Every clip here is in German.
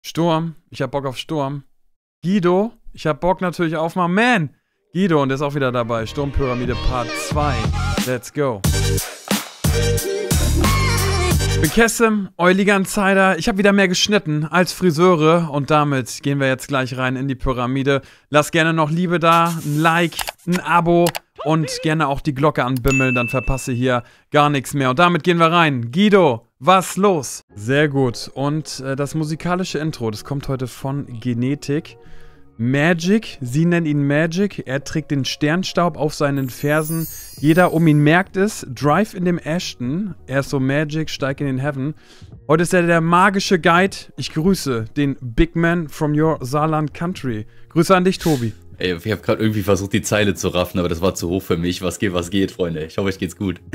Sturm, ich hab Bock auf Sturm. Guido, ich hab Bock natürlich auf my man. Guido, und der ist auch wieder dabei. Sturmpyramide Part 2. Let's go. Ich bin Kessim, euer Liga-Insider. Ich habe wieder mehr geschnitten als Friseure und damit gehen wir jetzt gleich rein in die Pyramide. Lasst gerne noch Liebe da, ein Like, ein Abo und gerne auch die Glocke anbimmeln, dann verpasse hier gar nichts mehr. Und damit gehen wir rein. Guido, was los? Sehr gut. Und das musikalische Intro, das kommt heute von Genetik. Magic, sie nennen ihn Magic, er trägt den Sternstaub auf seinen Fersen, jeder um ihn merkt es, Drive in dem Ashton, er ist so Magic, steig in den Heaven. Heute ist er der magische Guide, ich grüße den Big Man from your Saarland Country. Grüße an dich, Tobi. Ey, ich habe gerade irgendwie versucht, die Zeile zu raffen, aber das war zu hoch für mich. Was geht, Freunde. Ich hoffe, euch geht's gut.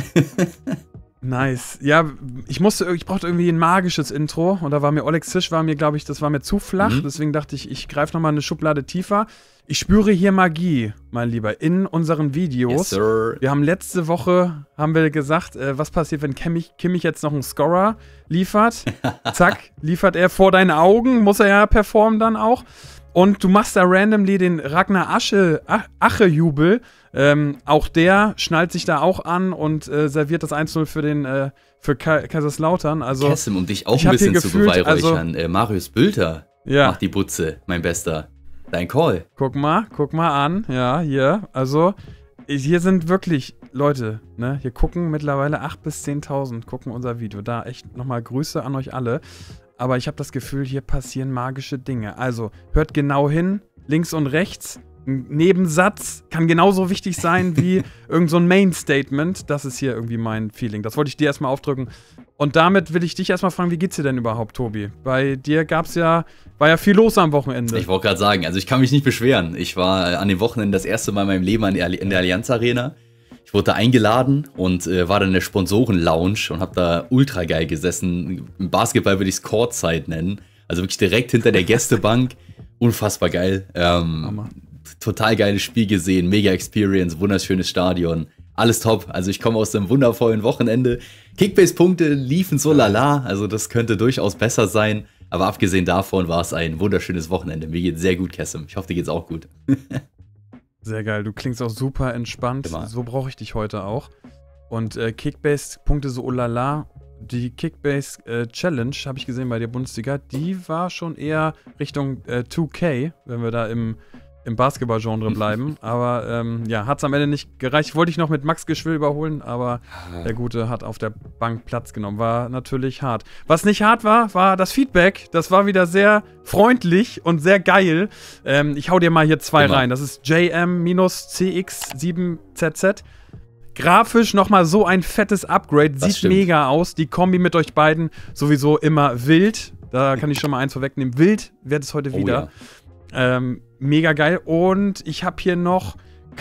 Nice. Ja, ich brauchte irgendwie ein magisches Intro und da war mir Oleg Zisch, glaube ich, das war mir zu flach, deswegen dachte ich, ich greife nochmal eine Schublade tiefer. Ich spüre hier Magie, mein Lieber, in unseren Videos. Yes, sir. Wir haben letzte Woche, gesagt, was passiert, wenn Kimmich jetzt noch einen Scorer liefert. Zack, liefert er vor deinen Augen, muss er ja performen dann auch. Und du machst da randomly den Ragnar Ache-Jubel. Auch der schnallt sich da auch an und serviert das 1-0 für Kaiserslautern. Also, Kessim, um dich auch ein bisschen zu beweihräuchern. Marius Bülter macht die Butze, mein Bester. Dein Call. Guck mal an. Ja, hier. Also, hier sind wirklich Leute, ne? Hier gucken mittlerweile 8.000 bis 10.000 gucken unser Video. Da echt nochmal Grüße an euch alle. Aber ich habe das Gefühl, hier passieren magische Dinge. Also, hört genau hin, links und rechts. Ein Nebensatz kann genauso wichtig sein wie irgend so ein Main-Statement. Das ist hier irgendwie mein Feeling. Das wollte ich dir erstmal aufdrücken. Und damit will ich dich erstmal fragen, wie geht's dir denn überhaupt, war ja viel los am Wochenende. Ich wollte gerade sagen, also ich kann mich nicht beschweren. Ich war an dem Wochenende das erste Mal in meinem Leben in der Allianz Arena. Ich wurde da eingeladen und war dann in der Sponsoren-Lounge und habe da ultra geil gesessen. Im Basketball würde ich es Courtside nennen. Also wirklich direkt hinter der Gästebank. Unfassbar geil. Total geiles Spiel gesehen, mega Experience, wunderschönes Stadion. Alles top. Also ich komme aus einem wundervollen Wochenende. Kickbase-Punkte liefen so lala. Also das könnte durchaus besser sein. Aber abgesehen davon war es ein wunderschönes Wochenende. Mir geht's sehr gut, Kessim. Ich hoffe, dir geht's auch gut. Sehr geil, du klingst auch super entspannt, Immer. So brauche ich dich heute auch. Und Kickbase-Punkte so lala, die Kickbase-Challenge, habe ich gesehen bei der Bundesliga, die war schon eher Richtung 2K, wenn wir da im Basketball-Genre bleiben. Aber ja, hat es am Ende nicht gereicht. Wollte ich noch mit Max Geschwill überholen, aber der Gute hat auf der Bank Platz genommen. War natürlich hart. Was nicht hart war, war das Feedback. Das war wieder sehr freundlich und sehr geil. Ich hau dir mal hier zwei rein. Das ist JM-CX7ZZ. Grafisch nochmal so ein fettes Upgrade. Sieht mega aus. Die Kombi mit euch beiden sowieso immer wild. Da kann ich schon mal eins vorwegnehmen. Wild wird es heute wieder. Ja. Mega geil. Und ich habe hier noch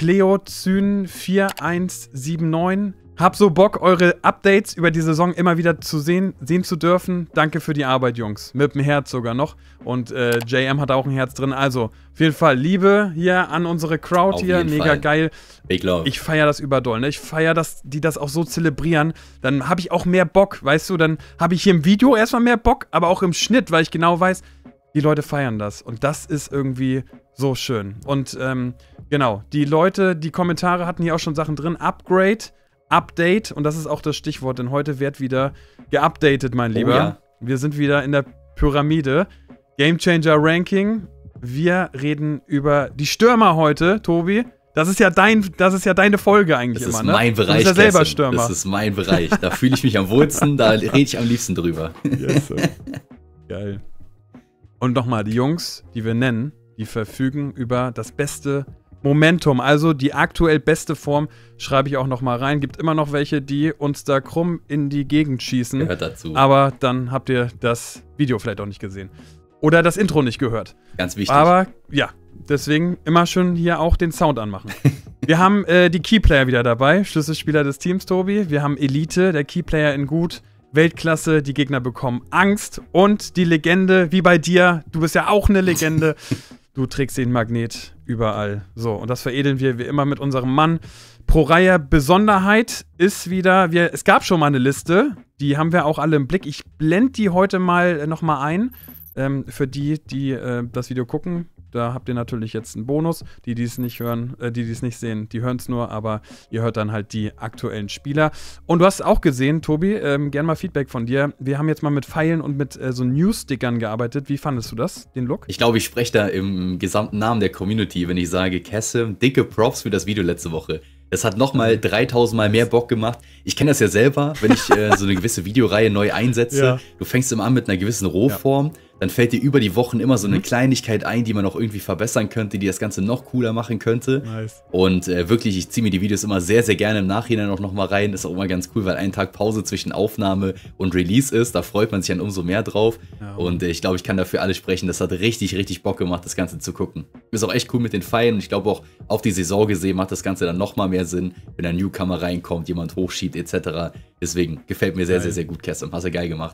Cleozyn4179. Hab so Bock, eure Updates über die Saison immer wieder sehen zu dürfen. Danke für die Arbeit, Jungs. Mit dem Herz sogar noch. Und JM hat auch ein Herz drin. Also, auf jeden Fall Liebe hier an unsere Crowd auf hier. Mega geil. Big love. Ich feiere das überdoll. Ne? Ich feiere, dass die das auch so zelebrieren. Dann habe ich auch mehr Bock, weißt du? Dann habe ich hier im Video erstmal mehr Bock, aber auch im Schnitt, weil ich genau weiß, die Leute feiern das. Und das ist irgendwie so schön. Und genau, die Leute, die Kommentare hatten hier auch schon Sachen drin. Upgrade, Update. Und das ist auch das Stichwort, denn heute wird wieder geupdatet, mein Lieber. Ja. Wir sind wieder in der Pyramide. Gamechanger Ranking. Wir reden über die Stürmer heute, Tobi. Das ist ja deine Folge eigentlich immer, ne? Das ist mein Bereich, du bist ja selber Stürmer. Das ist mein Bereich. Da fühle ich mich am wohlsten, da rede ich am liebsten drüber. Yes, sir. Geil. Und nochmal, die Jungs, die wir nennen, die verfügen über das beste Momentum. Also die aktuell beste Form schreibe ich auch nochmal rein. Gibt immer noch welche, die uns da krumm in die Gegend schießen. Gehört dazu. Aber dann habt ihr das Video vielleicht auch nicht gesehen. Oder das Intro nicht gehört. Ganz wichtig. Aber ja, deswegen immer schön hier auch den Sound anmachen. Wir haben die Keyplayer wieder dabei. Schlüsselspieler des Teams, Tobi. Wir haben Elite, der Keyplayer in gut. Weltklasse, die Gegner bekommen Angst. Und die Legende, wie bei dir, du bist ja auch eine Legende. Du trägst den Magnet überall. So, und das veredeln wir wie immer mit unserem Mann. Pro Reihe Besonderheit ist wieder, es gab schon mal eine Liste, die haben wir auch alle im Blick. Ich blende die heute mal nochmal ein. für die das Video gucken. Da habt ihr natürlich jetzt einen Bonus. Die es nicht hören, die es nicht sehen, die hören es nur, aber ihr hört dann halt die aktuellen Spieler. Und du hast auch gesehen, Tobi, gern mal Feedback von dir. Wir haben jetzt mal mit Pfeilen und mit so News-Stickern gearbeitet. Wie fandest du das, den Look? Ich glaube, ich spreche da im gesamten Namen der Community, wenn ich sage, Kasim, dicke Props für das Video letzte Woche. Das hat nochmal 3000 Mal mehr Bock gemacht. Ich kenne das ja selber, wenn ich so eine gewisse Videoreihe neu einsetze. Ja. Du fängst immer an mit einer gewissen Rohform. Dann fällt dir über die Wochen immer so eine Kleinigkeit ein, die man noch irgendwie verbessern könnte, die das Ganze noch cooler machen könnte. Nice. Und wirklich, ich ziehe mir die Videos immer sehr, sehr gerne im Nachhinein auch nochmal rein. Ist auch immer ganz cool, weil ein Tag Pause zwischen Aufnahme und Release ist. Da freut man sich dann umso mehr drauf. Ja. Und ich glaube, ich kann dafür alle sprechen. Das hat richtig, richtig Bock gemacht, das Ganze zu gucken. Ist auch echt cool mit den Pfeilen. Ich glaube auch auf die Saison gesehen macht das Ganze dann nochmal mehr Sinn, wenn ein Newcomer reinkommt, jemand hochschiebt etc. Deswegen gefällt mir sehr, sehr, sehr gut, Kasim. Hast du geil gemacht.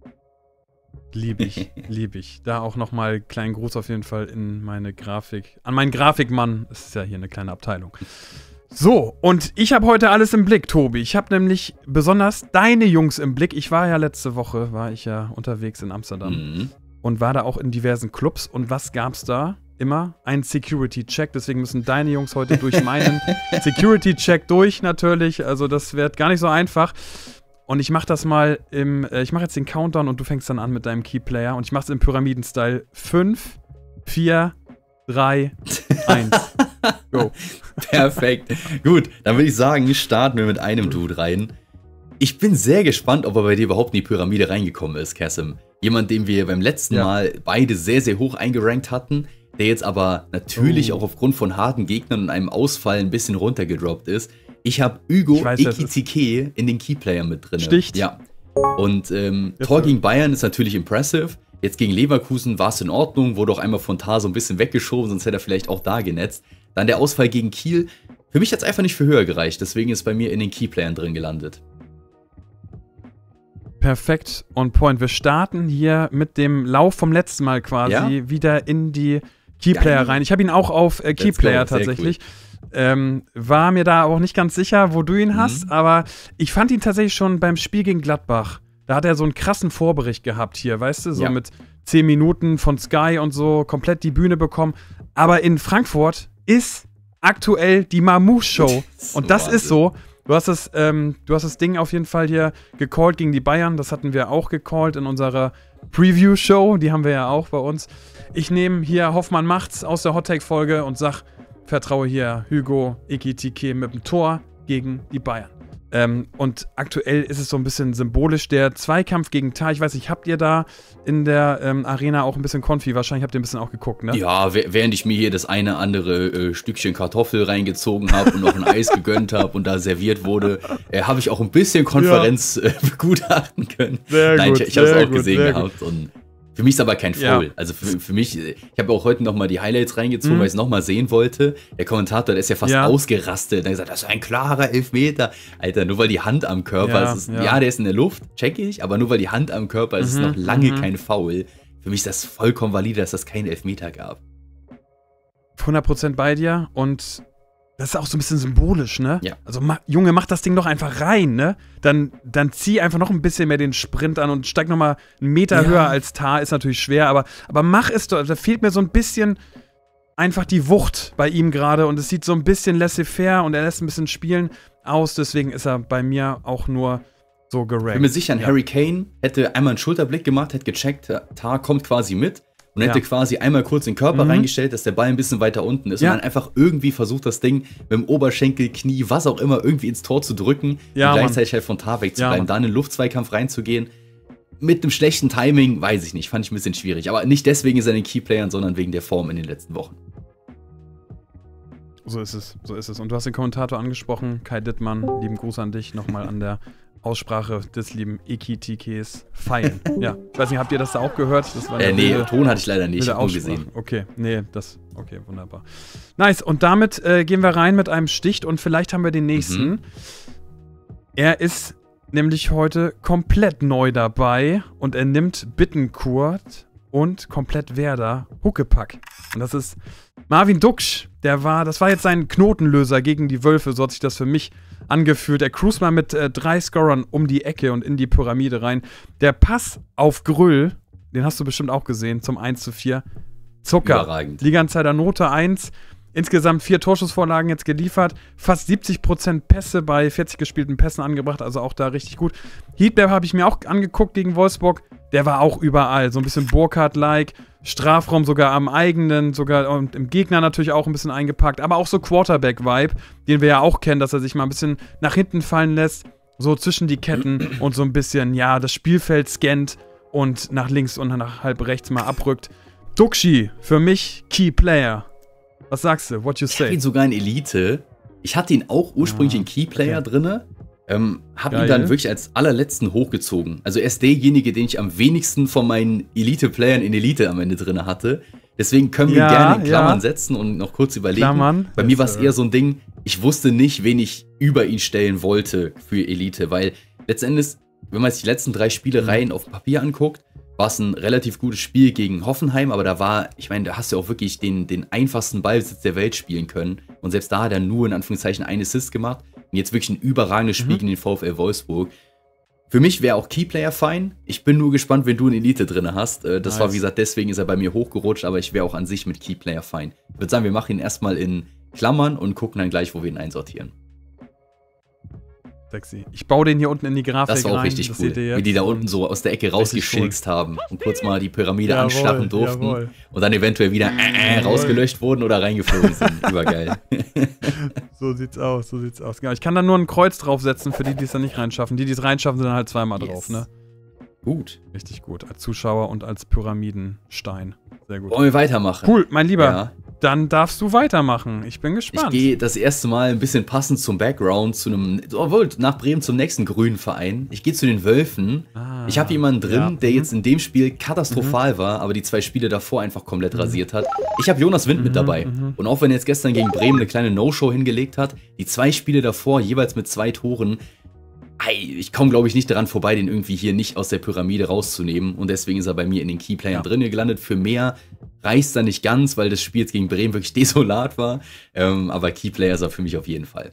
Lieb ich, lieb ich. Da auch nochmal kleinen Gruß auf jeden Fall in meine Grafik. An meinen Grafikmann. Es ist ja hier eine kleine Abteilung. So, und ich habe heute alles im Blick, Tobi. Ich habe nämlich besonders deine Jungs im Blick. Ich war ja letzte Woche, unterwegs in Amsterdam. Und war da auch in diversen Clubs. Und was gab's da? Immer ein Security-Check. Deswegen müssen deine Jungs heute durch meinen Security-Check durch, natürlich. Also das wird gar nicht so einfach. Und ich mach das mal ich mach jetzt den Countdown und du fängst dann an mit deinem Keyplayer. Und ich mach's im Pyramiden-Style. 5, 4, 3, 1. Go. Perfekt. Gut, dann würde ich sagen, starten wir mit einem Dude rein. Ich bin sehr gespannt, ob er bei dir überhaupt in die Pyramide reingekommen ist, Kasim. Jemand, den wir beim letzten Mal beide sehr, sehr hoch eingerankt hatten, der jetzt aber natürlich auch aufgrund von harten Gegnern und einem Ausfall ein bisschen runtergedroppt ist. Ich habe Hugo Ekitike in den Keyplayer mit drin. Sticht. Ja. Und Tor gegen Bayern ist natürlich impressive. Jetzt gegen Leverkusen war es in Ordnung, wurde auch einmal von Tar so ein bisschen weggeschoben, sonst hätte er vielleicht auch da genetzt. Dann der Ausfall gegen Kiel. Für mich hat es einfach nicht für höher gereicht, deswegen ist bei mir in den Keyplayern drin gelandet. Perfekt, on point. Wir starten hier mit dem Lauf vom letzten Mal quasi wieder in die Keyplayer rein. Ich habe ihn auch auf Keyplayer tatsächlich. Cool. War mir da auch nicht ganz sicher, wo du ihn hast, aber ich fand ihn tatsächlich schon beim Spiel gegen Gladbach. Da hat er so einen krassen Vorbericht gehabt hier, weißt du, so mit 10 Minuten von Sky und so, komplett die Bühne bekommen. Aber in Frankfurt ist aktuell die Mamouche-Show. Und das ist so. Du hast das Ding auf jeden Fall hier gecallt gegen die Bayern. Das hatten wir auch gecallt in unserer Preview-Show. Die haben wir ja auch bei uns. Ich nehme hier Hoffmann macht's aus der Hot-Take-Folge und vertraue hier Hugo Ekitike mit dem Tor gegen die Bayern. Und aktuell ist es so ein bisschen symbolisch, der Zweikampf gegen Tar. Ich weiß nicht, habt ihr da in der Arena auch ein bisschen Konfi? Wahrscheinlich habt ihr ein bisschen auch geguckt, ne? Ja, während ich mir hier das eine andere Stückchen Kartoffel reingezogen habe und noch ein Eis gegönnt habe und da serviert wurde, habe ich auch ein bisschen Konferenz begutachten können. Sehr gut, ich habe es auch gesehen gehabt und für mich ist aber kein Foul. Ja. Also für mich, ich habe auch heute nochmal die Highlights reingezogen, weil ich es nochmal sehen wollte. Der Kommentator, der ist ja fast ausgerastet. Der hat gesagt, das ist ein klarer Elfmeter. Alter, nur weil die Hand am Körper ist. Der ist in der Luft, check ich, aber nur weil die Hand am Körper ist, ist es noch lange kein Foul. Für mich ist das vollkommen valide, dass das keinen Elfmeter gab. 100% bei dir und das ist auch so ein bisschen symbolisch, ne? Ja. Also, Junge, mach das Ding doch einfach rein, ne? Dann zieh einfach noch ein bisschen mehr den Sprint an und steig nochmal einen Meter höher als Tar. Ist natürlich schwer, aber mach es doch. Da fehlt mir so ein bisschen einfach die Wucht bei ihm gerade und es sieht so ein bisschen laissez-faire und er lässt ein bisschen spielen aus. Deswegen ist er bei mir auch nur so gerankt. Ich bin mir sicher, Harry Kane hätte einmal einen Schulterblick gemacht, hätte gecheckt, Tar kommt quasi mit. Und hätte quasi einmal kurz den Körper reingestellt, dass der Ball ein bisschen weiter unten ist. Und dann einfach irgendwie versucht, das Ding mit dem Oberschenkel, Knie, was auch immer, irgendwie ins Tor zu drücken. Und gleichzeitig halt von Tar wegzubleiben. Dann in den Luftzweikampf reinzugehen. Mit einem schlechten Timing, weiß ich nicht. Fand ich ein bisschen schwierig. Aber nicht deswegen ist er in den Keyplayern, sondern wegen der Form in den letzten Wochen. So ist es, so ist es. Und du hast den Kommentator angesprochen, Kai Dittmann. Lieben Gruß an dich nochmal an der Aussprache des lieben Ekitikes feilen. Ja, ich weiß nicht, habt ihr das da auch gehört? Das war nee, Ton hatte ich leider nicht, ich habe gesehen. Okay, okay, wunderbar. Nice, und damit gehen wir rein mit einem Sticht und vielleicht haben wir den nächsten. Er ist nämlich heute komplett neu dabei und er nimmt Bittencourt und komplett Werder Huckepack. Und das ist Marvin Duksch. Das war jetzt sein Knotenlöser gegen die Wölfe, so hat sich das für mich angefühlt. Er cruist mal mit 3 Scorern um die Ecke und in die Pyramide rein. Der Pass auf Grüll den hast du bestimmt auch gesehen, zum 1:4. Zucker. Überragend. Liga-Insider Note 1. Insgesamt 4 Torschussvorlagen jetzt geliefert. Fast 70% Pässe bei 40 gespielten Pässen angebracht. Also auch da richtig gut. Heatmap habe ich mir auch angeguckt gegen Wolfsburg. Der war auch überall. So ein bisschen Burkhardt-like. Strafraum sogar am eigenen. Sogar und im Gegner natürlich auch ein bisschen eingepackt. Aber auch so Quarterback-Vibe, den wir ja auch kennen, dass er sich mal ein bisschen nach hinten fallen lässt. So zwischen die Ketten und so ein bisschen, ja, das Spielfeld scannt und nach links und nach halb rechts mal abrückt. Duxi, für mich Key Player. Was sagst du? What you Ich hatte say? ihn sogar in Elite. Ich hatte ihn auch ursprünglich in Keyplayer drinne. Hab ihn Geil. dann wirklich als allerletzten hochgezogen. Also er ist derjenige, den ich am wenigsten von meinen Elite-Playern in Elite am Ende drinne hatte. Deswegen können wir ihn gerne in Klammern setzen und noch kurz überlegen. Klammern. Bei mir war es eher so ein Ding, ich wusste nicht, wen ich über ihn stellen wollte für Elite, weil letztendlich, wenn man sich die letzten 3 Spielereien auf dem Papier anguckt, war es ein relativ gutes Spiel gegen Hoffenheim, aber da war, ich meine, da hast du auch wirklich den einfachsten Ballbesitz der Welt spielen können. Und selbst da hat er nur in Anführungszeichen einen Assist gemacht. Und jetzt wirklich ein überragendes Spiel gegen den VfL Wolfsburg. Für mich wäre auch Keyplayer fein. Ich bin nur gespannt, wenn du eine Elite drin hast. Das war, wie gesagt, deswegen ist er bei mir hochgerutscht, aber ich wäre auch an sich mit Keyplayer fein. Ich würde sagen, wir machen ihn erstmal in Klammern und gucken dann gleich, wo wir ihn einsortieren. Sexy. Ich baue den hier unten in die Grafik Das war auch rein. richtig Das cool, seht ihr jetzt. wie die da unten so aus der Ecke rausgeschilzt haben und kurz mal die Pyramide anstarren durften und dann eventuell wieder rausgelöscht wurden oder reingeflogen sind. Übergeil. So sieht's aus, so sieht's aus. Genau, ich kann da nur ein Kreuz draufsetzen für die, die es dann nicht reinschaffen. Die, die es reinschaffen, sind dann halt zweimal drauf, ne? Gut. Richtig gut. Als Zuschauer und als Pyramidenstein. Sehr gut. Wollen wir weitermachen? Cool, mein Lieber. Ja. Dann darfst du weitermachen. Ich bin Ich gespannt. gehe das erste Mal ein bisschen passend zum Background zu einem, obwohl nach Bremen zum nächsten grünen Verein. Ich gehe zu den Wölfen. Ich habe jemanden drin, der jetzt in dem Spiel katastrophal war, aber die 2 Spiele davor einfach komplett rasiert hat. Ich habe Jonas Wind mit dabei. Und auch wenn er jetzt gestern gegen Bremen eine kleine No-Show hingelegt hat, die 2 Spiele davor jeweils mit 2 Toren, ich komme, glaube ich, nicht daran vorbei, den irgendwie hier nicht aus der Pyramide rauszunehmen. Und deswegen ist er bei mir in den Keyplayern drin gelandet. Für mehr reicht da nicht ganz, weil das Spiel jetzt gegen Bremen wirklich desolat war. Aber Keyplayer ist er für mich auf jeden Fall.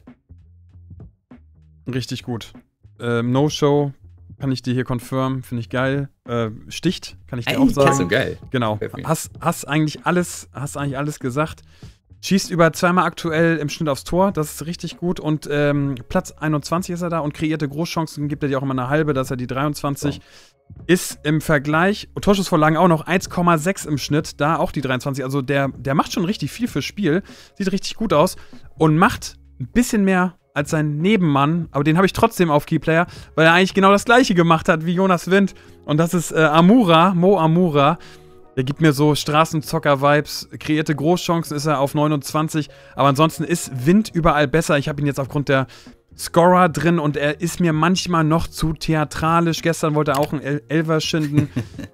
Richtig gut. No-Show kann ich dir hier confirmen. Finde ich geil. Sticht, kann ich dir auch sagen. So geil. Genau. Hast eigentlich alles gesagt. Schießt über 2-mal aktuell im Schnitt aufs Tor, das ist richtig gut. Und Platz 21 ist er da und kreierte Großchancen, gibt er dir auch immer eine halbe, dass er die 23 ist im Vergleich. Und Torschussvorlagen auch noch 1,6 im Schnitt, da auch die 23. Also der macht schon richtig viel fürs Spiel, sieht richtig gut aus und macht ein bisschen mehr als sein Nebenmann, aber den habe ich trotzdem auf Keyplayer, weil er eigentlich genau das gleiche gemacht hat wie Jonas Wind. Und das ist Mo Amura. Der gibt mir so Straßenzocker-Vibes, kreierte Großchancen, ist er auf 29. Aber ansonsten ist Wind überall besser. Ich habe ihn jetzt aufgrund der Scorer drin und er ist mir manchmal noch zu theatralisch. Gestern wollte er auch einen Elfer schinden.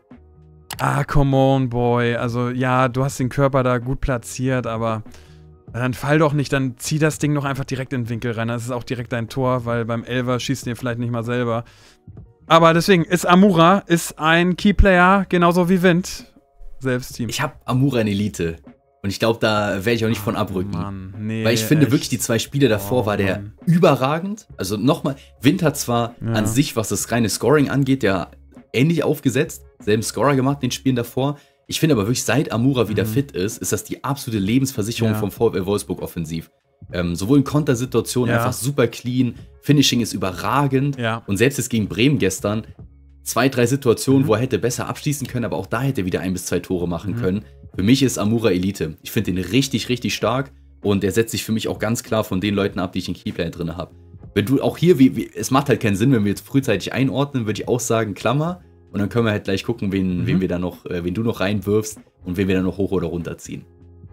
Come on, boy. Also ja, du hast den Körper da gut platziert, aber dann fall doch nicht, dann zieh das Ding doch einfach direkt in den Winkel rein. Das ist auch direkt dein Tor, weil beim Elfer schießt ihr vielleicht nicht mal selber. Aber deswegen ist Amura ist ein Keyplayer, genauso wie Wind. Selbstteam. Ich habe Amura in Elite. Und ich glaube, da werde ich auch nicht von abrücken. Mann, nee, weil ich finde echt. wirklich, die 2 Spiele davor war der überragend. Also nochmal, Wind hat zwar an sich, was das reine Scoring angeht, ja ähnlich aufgesetzt. Selben Scorer gemacht in den Spielen davor. Ich finde aber wirklich, seit Amura wieder fit ist das die absolute Lebensversicherung vom VfL Wolfsburg offensiv. Sowohl in Kontersituationen einfach super clean, Finishing ist überragend. Und selbst jetzt gegen Bremen gestern 2, 3 Situationen, wo er hätte besser abschließen können, aber auch da hätte er wieder 1 bis 2 Tore machen können. Für mich ist Amura Elite. Ich finde ihn richtig, richtig stark und er setzt sich für mich auch ganz klar von den Leuten ab, die ich in Keyplayer drin habe. Wenn du auch hier, es macht halt keinen Sinn, wenn wir jetzt frühzeitig einordnen, würde ich auch sagen Klammer und dann können wir halt gleich gucken, wen wir da noch, wen du noch reinwirfst und wen wir dann noch hoch oder runter ziehen.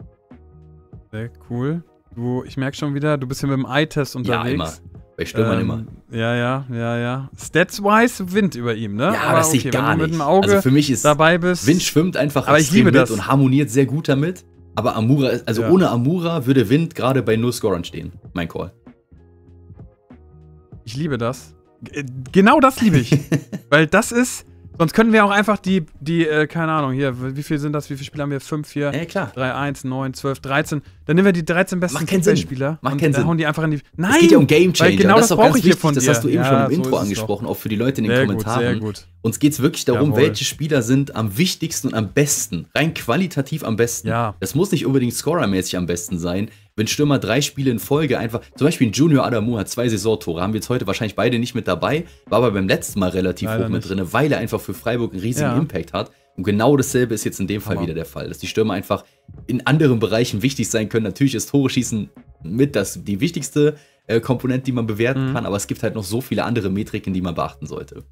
Sehr cool. Ich merke schon wieder, du bist hier mit dem Eye-Test unterwegs. Ja, immer. Bei Stürmern immer. Ja. Stats-wise Wind über ihm, ne? Ja, aber das sehe ich gar wenn du nicht. mit dem Auge also für mich ist dabei bist. Wind schwimmt einfach aber ich liebe mit das und harmoniert sehr gut damit. Aber Amura, ohne Amura würde Wind gerade bei 0 Scorern stehen. Mein Call. Ich liebe das. Genau das liebe ich. Weil das ist Sonst können wir auch einfach die keine Ahnung, hier, wie viel sind das? Wie viele Spieler haben wir? 5, 4, Ja, klar. 3, 1, 9, 12, 13. Dann nehmen wir die 13 besten Spieler Macht keinen Sinn. hauen die einfach in die... Nein! Es geht ja um Game Changer. Genau das ist das auch ganz brauche ich hier wichtig. von dir. Das hast du eben schon im so Intro ist es angesprochen, auch für die Leute in den sehr Kommentaren. Sehr gut. Uns geht es wirklich darum, Jawohl. welche Spieler sind am wichtigsten und am besten. Rein qualitativ am besten. Ja. Das muss nicht unbedingt scorermäßig am besten sein. Wenn Stürmer 3 Spiele in Folge einfach, zum Beispiel ein Junior Adamu hat 2 Saisontore, haben wir jetzt heute wahrscheinlich beide nicht mit dabei, war aber beim letzten Mal relativ Leider hoch mit nicht. drin, weil er einfach für Freiburg einen riesigen Ja. Impact hat. Und genau dasselbe ist jetzt in dem Fall wieder der Fall, dass die Stürmer einfach in anderen Bereichen wichtig sein können. Natürlich ist Tore schießen mit die wichtigste Komponente, die man bewerten kann, aber es gibt halt noch so viele andere Metriken, die man beachten sollte.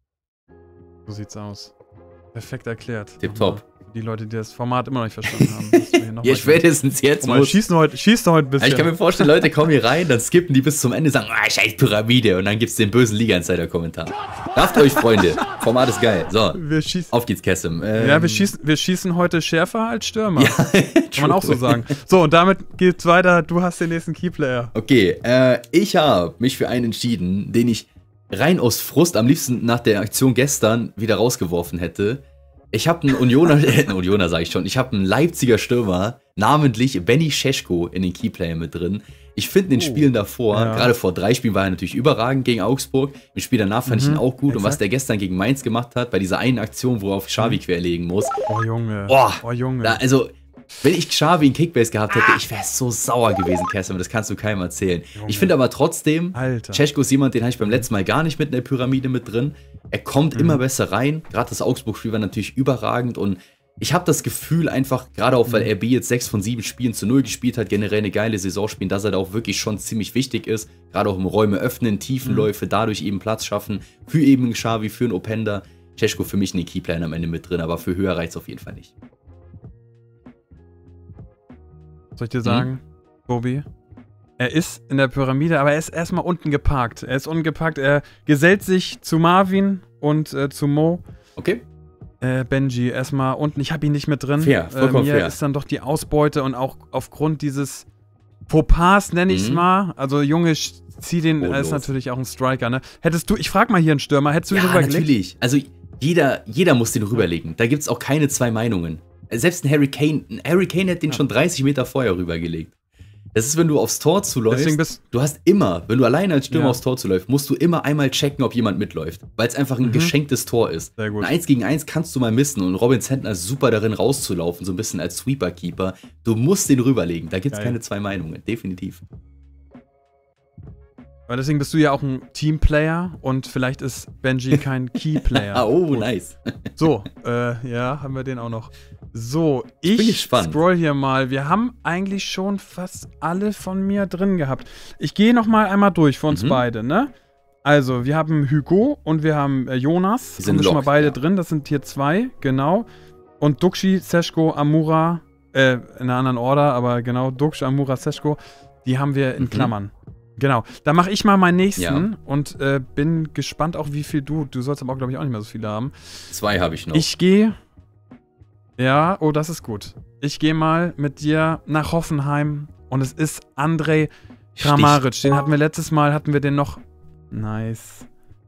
So sieht's aus. Perfekt erklärt. Tipptopp. Die Leute, die das Format immer noch nicht verstanden haben. dass wir hier noch Ja, mal- spätestens jetzt Guck mal, schießt heute ein bisschen. Ich kann mir vorstellen, Leute kommen hier rein, dann skippen die bis zum Ende, sagen, scheiß Pyramide, und dann gibt's den bösen Liga-Insider-Kommentar. Darft euch, Freunde. Format ist geil. So, wir schießen. auf geht's, Kessim. Ja, wir schießen heute schärfer als Stürmer. Ja, Kann man auch so sagen. So, und damit geht's weiter. Du hast den nächsten Keyplayer. Okay, ich habe mich für einen entschieden, den ich rein aus Frust am liebsten nach der Aktion gestern wieder rausgeworfen hätte. Ich habe einen Unioner sage ich schon, ich habe einen Leipziger Stürmer, namentlich Benny Šeško in den Keyplayer mit drin. Ich finde in den Spielen davor, gerade vor 3 Spielen war er natürlich überragend gegen Augsburg, im Spiel danach fand ich ihn auch gut. Und was der gestern gegen Mainz gemacht hat, bei dieser einen Aktion, wo er auf Xavi querlegen muss. Oh Junge, Oh, Junge. Also, wenn ich Xavi in Kickbase gehabt hätte, ich wäre so sauer gewesen, Kerstin, das kannst du keinem erzählen. Junge. Ich finde aber trotzdem, Alter. Šeško ist jemand, den habe ich beim letzten Mal gar nicht mit in der Pyramide mit drin. Er kommt immer besser rein. Gerade das Augsburg-Spiel war natürlich überragend und ich habe das Gefühl einfach, gerade auch weil RB jetzt 6 von 7 Spielen zu 0 gespielt hat, generell eine geile Saison spielen, dass er da auch wirklich schon ziemlich wichtig ist. Gerade auch im Räume öffnen, Tiefenläufe, dadurch eben Platz schaffen. Für eben einen Xavi, für einen Openda. Šeško für mich in den Keyplan am Ende mit drin, aber für höher reicht es auf jeden Fall nicht. Soll ich dir sagen, Bobi? Er ist in der Pyramide, aber er ist erstmal unten geparkt. Er ist unten geparkt, er gesellt sich zu Marvin und zu Mo. Okay. Benji, erstmal unten. Ich habe ihn nicht mit drin. Fair, vollkommen mir fair. ist dann doch die Ausbeute und auch aufgrund dieses Fauxpas, nenne ich es mal. Also, Junge, zieh den, er ist natürlich auch ein Striker, ne? Hättest du, ich frag mal hier einen Stürmer, hättest du ihn rübergelegt? Natürlich. Also jeder muss den rüberlegen. Da gibt es auch keine 2 Meinungen. Selbst ein Harry Kane hätte den schon 30 Meter vorher rübergelegt. Das ist, wenn du aufs Tor zuläufst, du hast immer, wenn du alleine als Stürmer aufs Tor zuläufst, musst du immer einmal checken, ob jemand mitläuft. Weil es einfach ein geschenktes Tor ist. Sehr gut. Ein 1 gegen 1 kannst du mal missen und Robin Zentner ist super darin rauszulaufen, so ein bisschen als Sweeper-Keeper. Du musst den rüberlegen, da gibt es keine 2 Meinungen, definitiv. Weil deswegen bist du ja auch ein Teamplayer und vielleicht ist Benji kein Keyplayer. Gut. Nice. So, ja, haben wir den auch noch. So, ich bin gespannt. Scroll hier mal. Wir haben eigentlich schon fast alle von mir drin gehabt. Ich gehe noch mal einmal durch für uns beide, ne? Also, wir haben Hugo und wir haben Jonas. Die sind schon mal locked, beide drin. Das sind hier 2, genau. Und Duxi, Šeško, Amura, in einer anderen Order, aber genau, Duxi, Amura, Šeško, die haben wir in Klammern. Genau. Dann mache ich mal meinen nächsten und bin gespannt auch, wie viel du sollst aber, glaube ich, auch nicht mehr so viele haben. 2 habe ich noch. Ich gehe. Ja, oh, das ist gut. Ich gehe mal mit dir nach Hoffenheim und es ist Andrej Kramaric. Den hatten wir letztes Mal, den noch. Nice.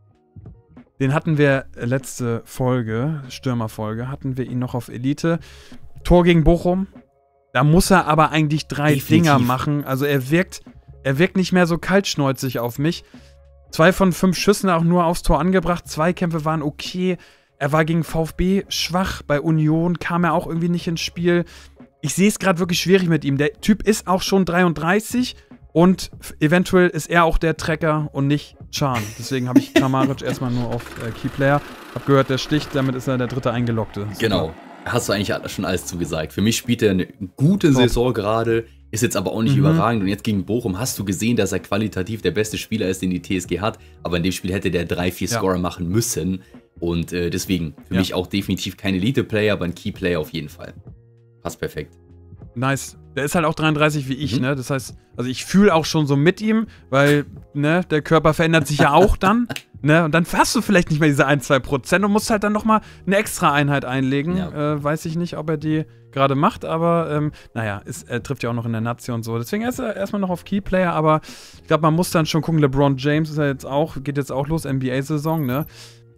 Den hatten wir letzte Folge, Stürmerfolge, hatten wir ihn noch auf Elite. Tor gegen Bochum. Da muss er aber eigentlich 3 Dinger machen. Also er wirkt nicht mehr so kaltschnäuzig auf mich. 2 von 5 Schüssen auch nur aufs Tor angebracht. 2 Kämpfe waren okay. Er war gegen VfB schwach. Bei Union kam er auch irgendwie nicht ins Spiel. Ich sehe es gerade wirklich schwierig mit ihm. Der Typ ist auch schon 33 und eventuell ist er auch der Trecker und nicht Can. Deswegen habe ich Kramaric erstmal nur auf Keyplayer. Hab gehört, der sticht, damit ist er der dritte Eingeloggte. Super. Genau. Hast du eigentlich schon alles zugesagt. Für mich spielt er eine gute Saison gerade, ist jetzt aber auch nicht überragend. Und jetzt gegen Bochum hast du gesehen, dass er qualitativ der beste Spieler ist, den die TSG hat. Aber in dem Spiel hätte der 3-4 Scorer machen müssen. Und deswegen für mich auch definitiv kein Elite-Player, aber ein Key-Player auf jeden Fall. Passt perfekt. Nice. Der ist halt auch 33 wie ich, ne? Das heißt, also ich fühle auch schon so mit ihm, weil, ne, der Körper verändert sich ja auch dann, ne? Und dann hast du vielleicht nicht mehr diese 1-2% und musst halt dann nochmal eine extra Einheit einlegen. Ja. Weiß ich nicht, ob er die gerade macht, aber naja, er trifft ja auch noch in der Nazi und so. Deswegen ist er erstmal noch auf Keyplayer, aber ich glaube, man muss dann schon gucken, LeBron James ist ja jetzt auch, geht jetzt auch los, NBA-Saison, ne?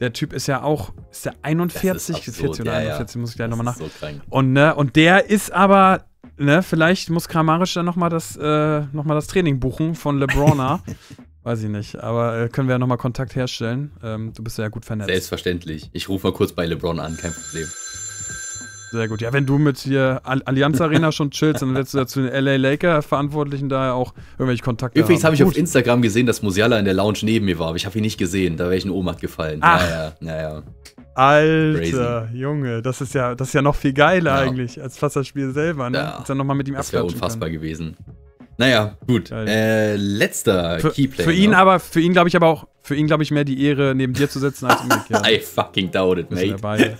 Der Typ ist ja auch, ist der 41? Das ist absurd, 40 oder ja, 41, muss ich gleich nochmal nach. So krank. Und der ist aber, vielleicht muss Kramaric dann nochmal das Training buchen von LeBron. Weiß ich nicht, aber können wir ja nochmal Kontakt herstellen. Du bist ja gut vernetzt. Selbstverständlich. Ich rufe mal kurz bei LeBron an, kein Problem. Sehr gut. Ja, wenn du mit hier Allianz Arena schon chillst, dann wirst du ja zu den LA Laker Verantwortlichen daher auch irgendwelche Kontakte Übrigens haben. habe ich auf Instagram gesehen, dass Musiala in der Lounge neben mir war, aber ich habe ihn nicht gesehen. Da wäre ich in Ohnmacht gefallen. Ach. Ja. Alter, Junge, das ist ja noch viel geiler Ja. eigentlich, als fast das Spiel selber, ne? Ja. Als dann nochmal mit ihm Das wäre abklatschen unfassbar können. gewesen. Naja, gut. Letzter Keyplayer. Für ihn glaube ich mehr die Ehre, neben dir zu sitzen, als umgekehrt. I fucking doubt it, Wissen wir mate. beide.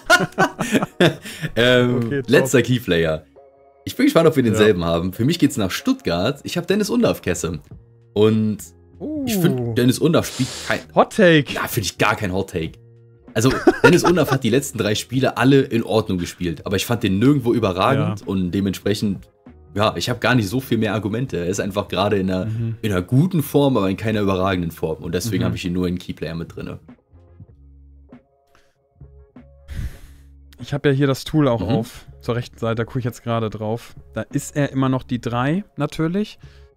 Okay, letzter Keyplayer. Ich bin gespannt, ob wir denselben haben. Für mich geht's nach Stuttgart. Ich habe Dennis Undaff-Kesse. Und ich finde, Dennis Undaff spielt kein... Hot Take. Ja, finde ich gar kein Hot Take. Also, Dennis Undaff hat die letzten 3 Spiele alle in Ordnung gespielt. Aber ich fand den nirgendwo überragend und dementsprechend, ja, ich habe gar nicht so viel mehr Argumente. Er ist einfach gerade in einer guten Form, aber in keiner überragenden Form. Und deswegen habe ich ihn nur in Keyplayer mit drin. Ich habe ja hier das Tool auch auf, zur rechten Seite, da gucke ich jetzt gerade drauf. Da ist er immer noch die 3, natürlich.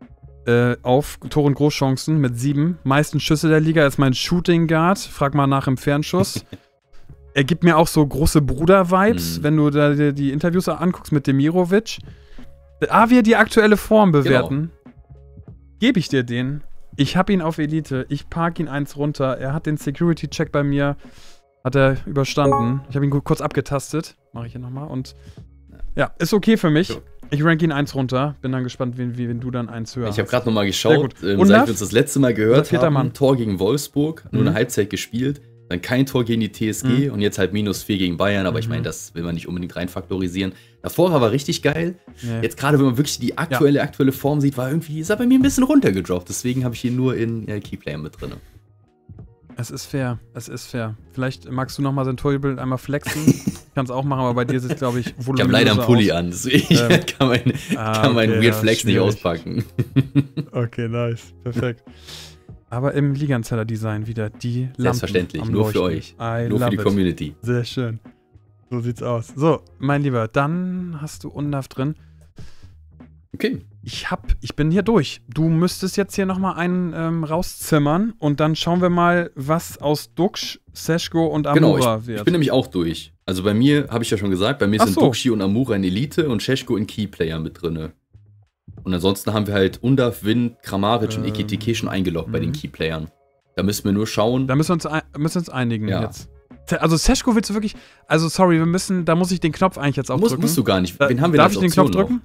Auf Tor- und Großchancen mit 7. Meisten Schüsse der Liga ist mein Shooting Guard. Frag mal nach im Fernschuss. Er gibt mir auch so große Bruder-Vibes, wenn du da dir die Interviews anguckst mit Demirovic. Wir die aktuelle Form bewerten. Gebe ich dir den. Ich habe ihn auf Elite. Ich park ihn 1 runter. Er hat den Security-Check bei mir. Hat er überstanden. Ich habe ihn kurz abgetastet. Mache ich hier nochmal. Und ja, ist okay für mich. Ich rank ihn 1 runter. Bin dann gespannt, wenn du dann 1 höher Ich habe hast. gerade nochmal geschaut, seit Undaff? wir uns das letzte Mal gehört haben, Mann. Tor gegen Wolfsburg, nur eine Halbzeit gespielt, dann kein Tor gegen die TSG und jetzt halt -4 gegen Bayern, aber ich meine, das will man nicht unbedingt reinfaktorisieren. Davor war richtig geil. Nee. Jetzt gerade, wenn man wirklich die aktuelle Form sieht, ist er bei mir ein bisschen runtergedroppt. Deswegen habe ich ihn nur in Keyplayer mit drin. Es ist fair. Vielleicht magst du nochmal sein Torjubel einmal flexen. Kannst auch machen, aber bei dir ist es, glaube ich, voluminöser. Ich habe leider einen Pulli aus. an, deswegen kann mein Weird Flex nicht auspacken. Okay, nice. Perfekt. Aber im Liga-Insider-Design wieder die Lampen Selbstverständlich, am nur Leuchten. für euch. I Nur für die love it. Community. Sehr schön. So sieht's aus. So, mein Lieber, dann hast du Undaff drin. Okay. Ich bin hier durch. Du müsstest jetzt hier nochmal einen rauszimmern und dann schauen wir mal, was aus Duksch, Seshko und Amura wird. Ich bin nämlich auch durch. Also bei mir, habe ich ja schon gesagt, bei mir sind Duxi und Amura in Elite und Seshko in Keyplayer mit drin. Und ansonsten haben wir halt Undaff, Wind, Kramaric und Ekitike schon eingeloggt bei den Keyplayern. Da müssen wir nur schauen. Da müssen wir uns einigen jetzt. Also Seshko willst du wirklich, also sorry, da muss ich den Knopf eigentlich jetzt auch drücken. Musst du gar nicht. Wen haben wir Darf ich den Knopf drücken?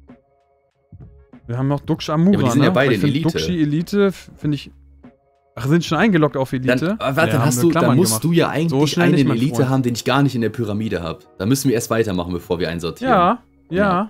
Wir haben noch Duksch Amura, ja, aber die sind ja beide in Elite. Duxi Elite finde ich. Ach, sind schon eingeloggt auf Elite? Dann musst du ja eigentlich einen in Elite haben, den ich gar nicht in der Pyramide habe. Da müssen wir erst weitermachen, bevor wir einsortieren. Ja.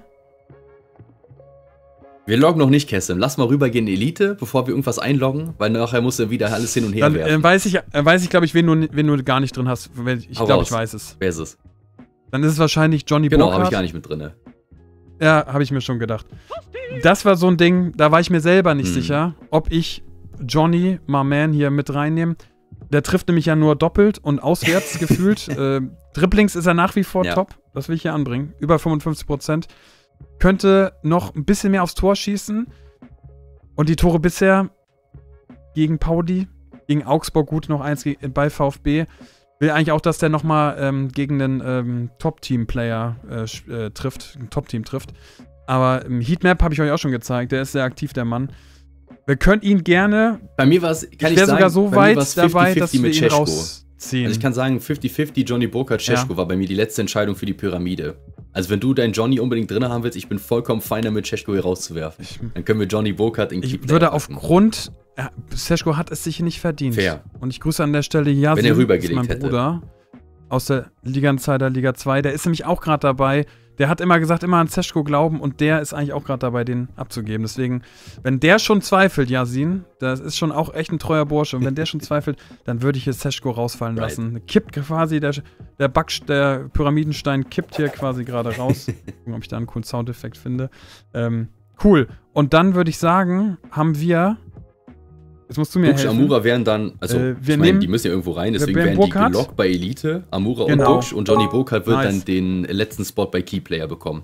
Wir loggen noch nicht, Kessim. Lass mal rübergehen in Elite, bevor wir irgendwas einloggen, weil nachher musst du wieder alles hin und her werfen. Dann weiß ich, glaube ich, wen du gar nicht drin hast. Ich glaube, ich weiß es. Wer ist es? Dann ist es wahrscheinlich Johnny Burkhardt. Genau, habe ich gar nicht mit drin. Ja, habe ich mir schon gedacht. Das war so ein Ding, da war ich mir selber nicht sicher, ob ich Johnny, my man, hier mit reinnehme. Der trifft nämlich ja nur doppelt und auswärts gefühlt. Dribblings ist er nach wie vor top. Das will ich hier anbringen. Über 55%. Könnte noch ein bisschen mehr aufs Tor schießen. Und die Tore bisher gegen Pauli, gegen Augsburg gut, noch 1 bei VfB. Will eigentlich auch, dass der nochmal gegen den Top-Team-Player trifft, ein Top-Team trifft. Aber im Heatmap habe ich euch auch schon gezeigt, der ist sehr aktiv, der Mann. Wir können ihn gerne. Bei mir war es, kann ich sagen, sogar so weit dabei, dass wir ihn rausziehen. Also ich kann sagen, 50-50 Johnny Burkhardt, Seshko war bei mir die letzte Entscheidung für die Pyramide. Also wenn du deinen Johnny unbedingt drin haben willst, ich bin vollkommen fein damit, Seshko hier rauszuwerfen. Dann können wir Johnny Burkhardt in Keep. Ich würde aufgrund, Seshko hat es sich nicht verdient. Fair. Und ich grüße an der Stelle Yasin, wenn er rübergelegt mein Bruder aus der Liga-Insider Liga 2. Der ist nämlich auch gerade dabei. Der hat immer gesagt, immer an Seshko glauben und der ist eigentlich auch gerade dabei, den abzugeben. Deswegen, wenn der schon zweifelt, Yasin, das ist schon auch echt ein treuer Bursche, und wenn der schon zweifelt, dann würde ich hier Seshko rausfallen lassen. Kippt quasi, der Pyramidenstein kippt hier quasi gerade raus. Gucken, ob ich da einen coolen Soundeffekt finde. Cool. Und dann würde ich sagen, haben wir Jetzt musst du mir Duxch, helfen. Amura wären dann, also wir nehmen, die müssen ja irgendwo rein, deswegen wären wären die Burkhardt. gelockt bei Elite. Amura Genau. und Duxch und Johnny Burkhardt wird Nice. dann den letzten Spot bei Keyplayer bekommen.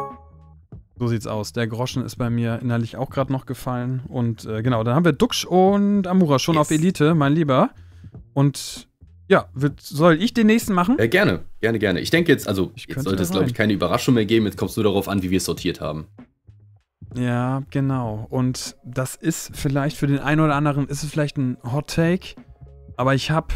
So sieht's aus. Der Groschen ist bei mir innerlich auch gerade noch gefallen. Und genau, dann haben wir Duxch und Amura schon auf Elite, mein Lieber. Und ja, soll ich den nächsten machen? Gerne. Ich denke jetzt, also jetzt sollte es, glaube ich, keine Überraschung mehr geben. Jetzt kommt es nur darauf an, wie wir es sortiert haben. Ja, genau. Und das ist vielleicht für den einen oder anderen, ist es vielleicht ein Hot Take, aber ich habe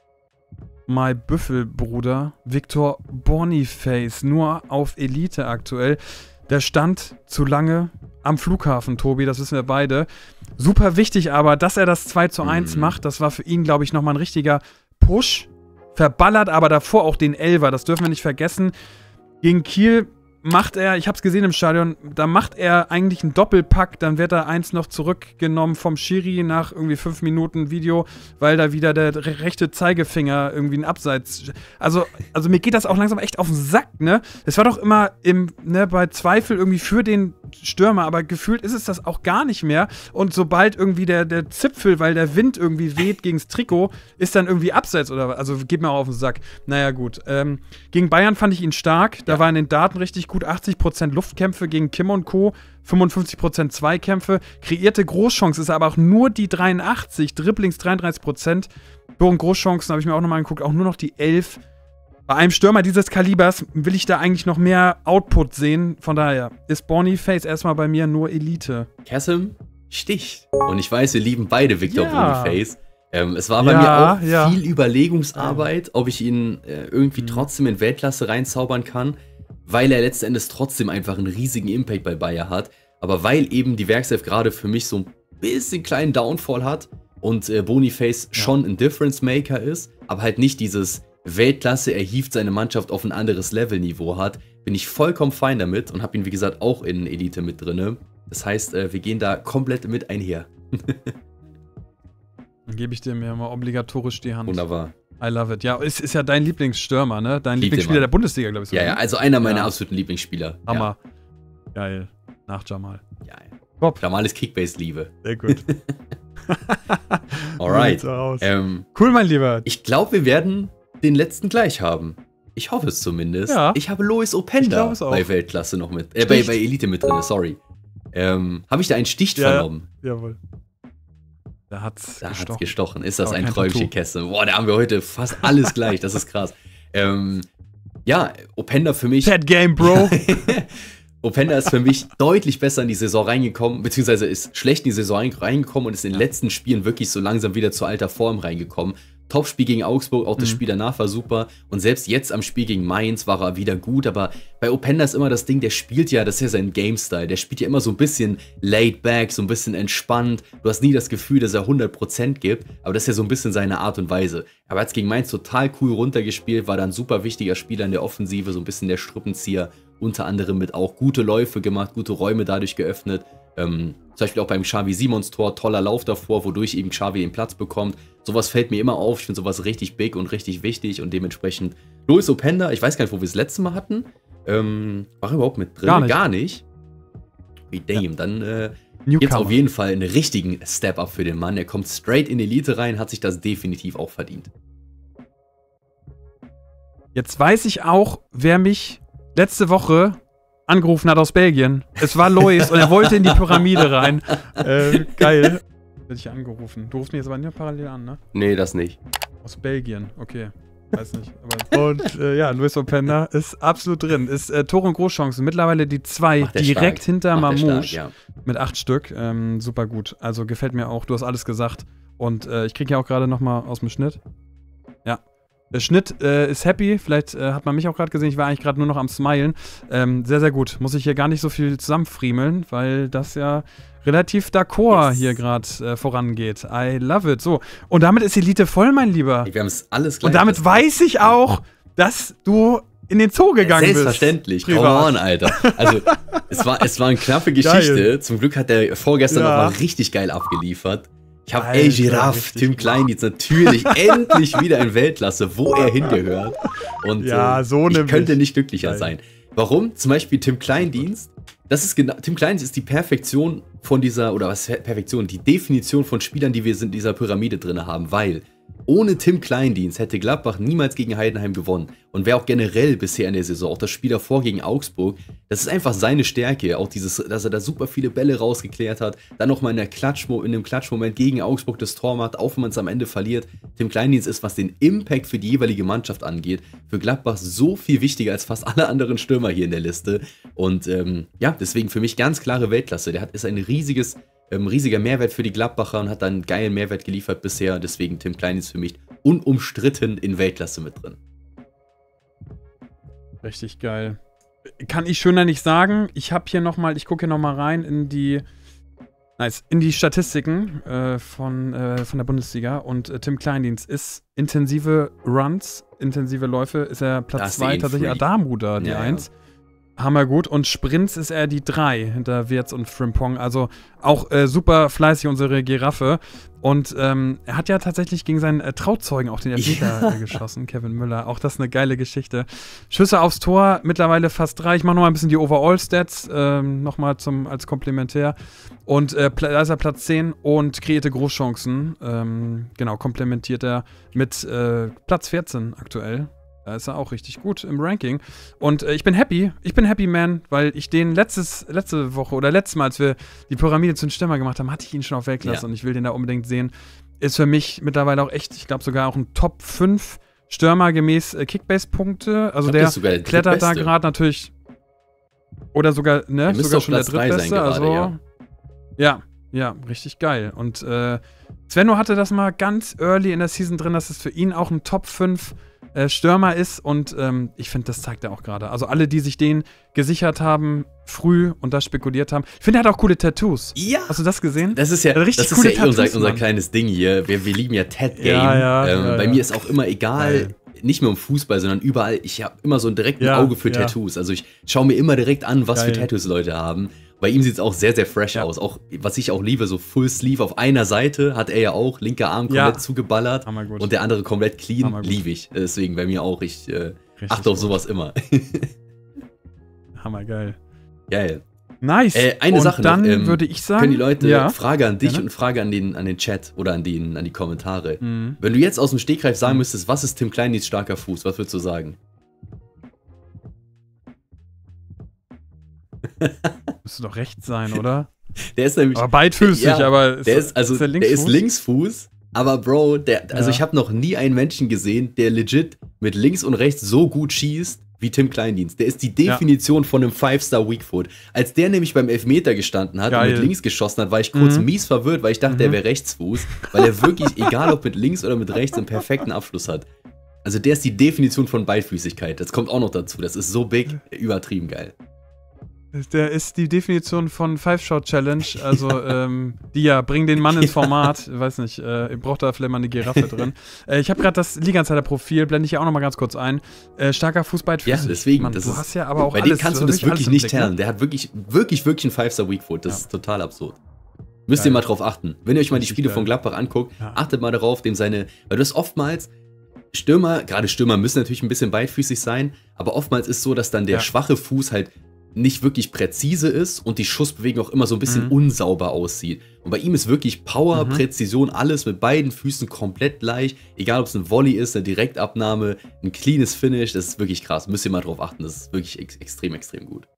my Büffelbruder Victor Boniface nur auf Elite aktuell. Der stand zu lange am Flughafen, Tobi, das wissen wir beide. Super wichtig aber, dass er das 2:1 macht, das war für ihn, glaube ich, nochmal ein richtiger Push. Verballert aber davor auch den Elfer, das dürfen wir nicht vergessen. Gegen Kiel macht er, ich habe es gesehen im Stadion, da macht er eigentlich einen Doppelpack, dann wird er eins noch zurückgenommen vom Schiri nach irgendwie 5 Minuten Video, weil da wieder der rechte Zeigefinger irgendwie ein Abseits. Also mir geht das auch langsam echt auf den Sack, ne? Es war doch immer bei Zweifel irgendwie für den Stürmer, aber gefühlt ist es das auch gar nicht mehr. Und sobald irgendwie der Zipfel, weil der Wind irgendwie weht gegens Trikot, ist dann irgendwie Abseits oder was. Also geht mir auch auf den Sack. Naja, gut. Gegen Bayern fand ich ihn stark. Da waren in den Daten richtig gut 80% Luftkämpfe gegen Kim und Co., 55% Zweikämpfe. Kreierte Großchance ist aber auch nur die 83, Dribblings 33%. Bogen Großchancen habe ich mir auch nochmal angeguckt, auch nur noch die 11. Bei einem Stürmer dieses Kalibers will ich da eigentlich noch mehr Output sehen. Von daher ist Boniface erstmal bei mir nur Elite. Kassim sticht. Und ich weiß, wir lieben beide Victor Boniface. Es war bei mir auch viel Überlegungsarbeit, ob ich ihn irgendwie trotzdem in Weltklasse reinzaubern kann, weil er letzten Endes trotzdem einfach einen riesigen Impact bei Bayer hat. Aber weil eben die Werkself gerade für mich so ein bisschen kleinen Downfall hat und Boniface schon ein Difference Maker ist, aber halt nicht dieses Weltklasse, er hieft seine Mannschaft auf ein anderes Levelniveau hat, bin ich vollkommen fein damit und habe ihn, wie gesagt, auch in Elite mit drinne. Das heißt, wir gehen da komplett mit einher. Dann gebe ich dir mir mal obligatorisch die Hand. Wunderbar. I love it. Ja, es ist ja dein Lieblingsstürmer, ne? Dein Lieblingsspieler der Bundesliga, glaube ich. Ja, also einer meiner absoluten Lieblingsspieler. Hammer. Ja. Geil. Nach Jamal. Ja. Top. Jamal ist Kickbase-Liebe. Sehr gut. Alright. Cool, mein Lieber. Ich glaube, wir werden den letzten gleich haben. Ich hoffe es zumindest. Ja. Ich habe Lois Openda bei Weltklasse noch mit. Bei Elite mit drin, sorry. Habe ich da einen Stich vernommen? Jawohl. Da hat's gestochen. Ist das ein Träumchen, Kesse? Boah, da haben wir heute fast alles gleich. Das ist krass. Ja, Openda für mich. Fat Game, Bro. Openda ist für mich deutlich besser in die Saison reingekommen, beziehungsweise ist schlecht in die Saison reingekommen und ist in den letzten Spielen wirklich so langsam wieder zu alter Form reingekommen. Top-Spiel gegen Augsburg, auch das Spiel danach war super. Und selbst jetzt am Spiel gegen Mainz war er wieder gut. Aber bei Openda ist immer das Ding, der spielt ja, das ist ja sein Game-Style. Der spielt ja immer so ein bisschen laid back, so ein bisschen entspannt. Du hast nie das Gefühl, dass er 100% gibt. Aber das ist ja so ein bisschen seine Art und Weise. Aber er hat es gegen Mainz total cool runtergespielt, war dann ein super wichtiger Spieler in der Offensive, so ein bisschen der Strippenzieher. Unter anderem mit auch gute Läufe gemacht, gute Räume dadurch geöffnet. Zum Beispiel auch beim Xavi Simons Tor, toller Lauf davor, wodurch eben Xavi den Platz bekommt. Sowas fällt mir immer auf, ich finde sowas richtig big und richtig wichtig und dementsprechend Lois Openda, ich weiß gar nicht, wo wir das letzte Mal hatten, war er überhaupt mit drin? Gar nicht. Wie damn, dann jetzt auf jeden Fall einen richtigen Step-Up für den Mann. Er kommt straight in die Elite rein, hat sich das definitiv auch verdient. Jetzt weiß ich auch, wer mich letzte Woche angerufen hat aus Belgien. Es war Lois und er wollte in die Pyramide rein. Geil. Wird ich angerufen. Du rufst mich jetzt aber nicht parallel an, ne? Nee, das nicht. Aus Belgien, okay. Weiß nicht. Aber und ja, Lois Openda ist absolut drin. Ist Tore und Großchancen. Mittlerweile die 2 direkt hinter Mamouche mit 8 Stück. Super gut. Also gefällt mir auch. Du hast alles gesagt. Und ich kriege ja auch gerade nochmal aus dem Schnitt. Ja. Der Schnitt ist happy, vielleicht hat man mich auch gerade gesehen, ich war eigentlich gerade nur noch am Smilen. Sehr, sehr gut. Muss ich hier gar nicht so viel zusammenfriemeln, weil das ja relativ d'accord hier gerade vorangeht. I love it. So, und damit ist Elite voll, mein Lieber. Wir haben es alles gleich. Und damit weiß ich auch, dass du in den Zoo gegangen bist. Selbstverständlich. Come on, Alter. Also, es war eine knappe Geschichte. Geil. Zum Glück hat der vorgestern nochmal richtig geil abgeliefert. Ich habe El Giraffe, Tim Kleindienst, natürlich endlich wieder in Weltklasse, wo er hingehört. Und ich könnte nicht glücklicher sein. Warum? Zum Beispiel Tim Kleindienst das ist genau, Tim Kleindienst ist die Perfektion von dieser, oder was Perfektion, die Definition von Spielern, die wir in dieser Pyramide drin haben, weil ohne Tim Kleindienst hätte Gladbach niemals gegen Heidenheim gewonnen und wäre auch generell bisher in der Saison, auch das Spiel davor gegen Augsburg, das ist einfach seine Stärke, auch dieses, dass er da super viele Bälle rausgeklärt hat, dann nochmal in einem Klatschmoment gegen Augsburg das Tor macht, auch wenn man es am Ende verliert. Tim Kleindienst ist, was den Impact für die jeweilige Mannschaft angeht, für Gladbach so viel wichtiger als fast alle anderen Stürmer hier in der Liste und ja, deswegen für mich ganz klare Weltklasse, ist ein riesiger Mehrwert für die Gladbacher und hat dann einen geilen Mehrwert geliefert bisher. Deswegen Tim Kleindienst für mich unumstritten in Weltklasse mit drin. Richtig geil. Kann ich schöner nicht sagen. Ich gucke hier nochmal rein in die Statistiken von der Bundesliga und Tim Kleindienst ist intensive Runs, intensive Läufe, ist er Platz 2, tatsächlich Adamuda die 1. Hammergut. Und Sprints ist er die 3 hinter Wirtz und Frimpong. Also auch super fleißig, unsere Giraffe. Und er hat ja tatsächlich gegen seinen Trauzeugen auch den Elfmeter geschossen, Kevin Müller. Auch das ist eine geile Geschichte. Schüsse aufs Tor, mittlerweile fast 3. Ich mache nochmal ein bisschen die Overall-Stats, nochmal als Komplementär. Und da ist er Platz 10 und kreierte Großchancen. Genau, komplementiert er mit Platz 14 aktuell. Da ist er auch richtig gut im Ranking. Und ich bin happy, man, weil ich den letztes Mal, als wir die Pyramide zu den Stürmer gemacht haben, hatte ich ihn schon auf Weltklasse und ich will den da unbedingt sehen. Ist für mich mittlerweile auch echt, ich glaube sogar auch ein Top 5 Stürmer gemäß Kickbase-Punkte. Also der klettert da gerade natürlich. Oder sogar, ne, sogar schon der drittbeste. Also, ja, richtig geil. Und Svenno hatte das mal ganz early in der Season drin, dass es für ihn auch ein Top 5 Stürmer ist und ich finde, das zeigt er auch gerade. Also alle, die sich den gesichert haben, früh und das spekuliert haben. Ich finde, er hat auch coole Tattoos. Ja. Hast du das gesehen? Das ist ja, unser kleines Ding hier. Wir lieben ja Tat-Game. Bei mir ist auch immer egal, nicht nur im Fußball, sondern überall. Ich habe immer so ein direktes Auge für Tattoos. Also ich schaue mir immer direkt an, was für Tattoos Leute haben. Bei ihm sieht es auch sehr, sehr fresh aus. Auch, was ich auch liebe, so Full Sleeve auf einer Seite hat er ja auch, linker Arm komplett zugeballert und der andere komplett clean, liebe ich. Deswegen bei mir auch, ich achte auf sowas immer. Hammergeil. Geil. Nice. Eine Sache dann noch, würde ich sagen, können die Leute Frage an dich und Frage an den Chat oder an die Kommentare. Wenn du jetzt aus dem Stegreif sagen müsstest, was ist Tim Kleindienst starker Fuß, was würdest du sagen? Müsste doch rechts sein, oder? Der ist nämlich. Aber beidfüßig, aber der ist Linksfuß, aber Bro, also ich habe noch nie einen Menschen gesehen, der legit mit links und rechts so gut schießt wie Tim Kleindienst. Der ist die Definition von einem 5-Star Weakfoot. Als der nämlich beim Elfmeter gestanden hat und mit links geschossen hat, war ich kurz mies verwirrt, weil ich dachte, der wäre Rechtsfuß, weil er wirklich, egal ob mit links oder mit rechts, einen perfekten Abschluss hat. Also der ist die Definition von Beidfüßigkeit. Das kommt auch noch dazu. Das ist so big, übertrieben geil. Der ist die Definition von Five-Shot-Challenge, also bring den Mann ins Format, weiß nicht, ihr braucht da vielleicht mal eine Giraffe drin. Ich habe gerade das Liga-Insider-Profil, blende ich ja auch nochmal ganz kurz ein. Starker Fußball. Ja, deswegen. Mann, du hast ja aber auch bei dem kannst du das wirklich nicht tellen. Der hat wirklich ein 5-Star-Weakfoot, das ist total absurd. Müsst ihr mal drauf achten. Wenn ihr euch mal die Spiele von Gladbach anguckt, achtet mal darauf, weil du hast oftmals gerade Stürmer müssen natürlich ein bisschen beidfüßig sein, aber oftmals ist so, dass dann der schwache Fuß halt nicht wirklich präzise ist und die Schussbewegung auch immer so ein bisschen unsauber aussieht. Und bei ihm ist wirklich Power, Präzision, alles mit beiden Füßen komplett gleich. Egal, ob es ein Volley ist, eine Direktabnahme, ein cleanes Finish, das ist wirklich krass. Müsst ihr mal drauf achten, das ist wirklich extrem, extrem gut.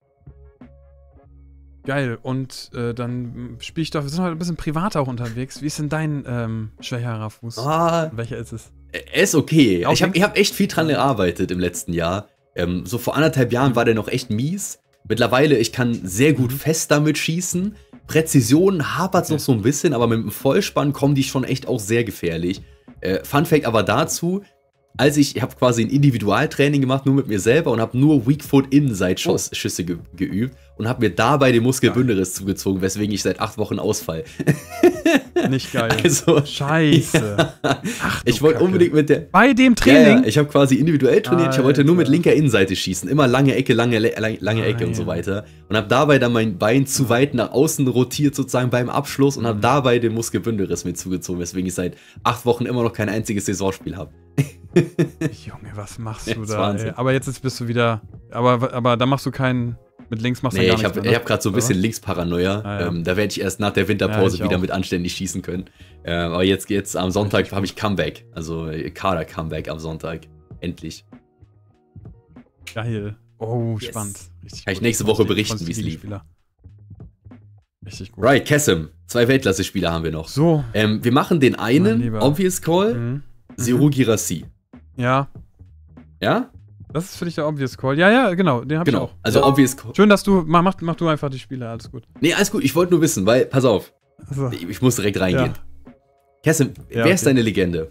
Geil, und dann spiele ich doch, wir sind heute ein bisschen privat auch unterwegs. Wie ist denn dein schwächerer Fuß? Welcher ist es? Er ist okay. Ich hab echt viel dran gearbeitet im letzten Jahr. So vor 1,5 Jahren war der noch echt mies. Mittlerweile, ich kann sehr gut fest damit schießen. Präzision hapert es noch so ein bisschen, aber mit dem Vollspann kommen die schon echt auch sehr gefährlich. Fun Fact aber dazu, ich habe quasi ein Individualtraining gemacht, nur mit mir selber und habe nur Weak-Foot-Inside-Schüsse geübt und habe mir dabei den Muskelbündelriss zugezogen, weswegen ich seit 8 Wochen ausfall. Nicht geil. Also, Scheiße. Ja. Ich wollte unbedingt mit der... Bei dem Training? Ja, ich habe quasi individuell trainiert. Ich wollte nur mit linker Innenseite schießen. Immer lange Ecke, lange Ecke und so weiter. Und habe dabei dann mein Bein zu weit nach außen rotiert sozusagen beim Abschluss und habe dabei den Muskelbündelriss mit zugezogen, weswegen ich seit 8 Wochen immer noch kein einziges Saisonspiel habe. Junge, was machst du da? Aber jetzt bist du wieder... Aber da machst du keinen... Mit links machst du Nee, gar ich nichts habe mehr, ne? hab gerade so ein bisschen Linksparanoia. Ja. Da werde ich erst nach der Winterpause Ja, ich wieder auch. mit anständig schießen können. Aber jetzt am Sonntag habe ich Comeback. Also Kader-Comeback am Sonntag. Endlich. Geil. Oh, Yes. spannend. Richtig Kann ich gut. nächste Woche Von berichten, wie es lief. Gegenspieler. Richtig gut. Right, Kessim. 2 Weltklasse-Spieler haben wir noch. So. Wir machen den Mein einen, Lieber. Obvious Call, Mhm. Serhou Guirassy. Ja, Ja? das ist für dich der Obvious Call. Ja, genau, den hab ich Genau. auch. Also ja. Obvious Call. Schön, dass du, mach du einfach die Spiele, alles gut. Nee, alles gut. Ich wollte nur wissen, weil, pass auf. Also, Ich muss direkt reingehen. Kessim, Ja, wer ist okay. deine Legende?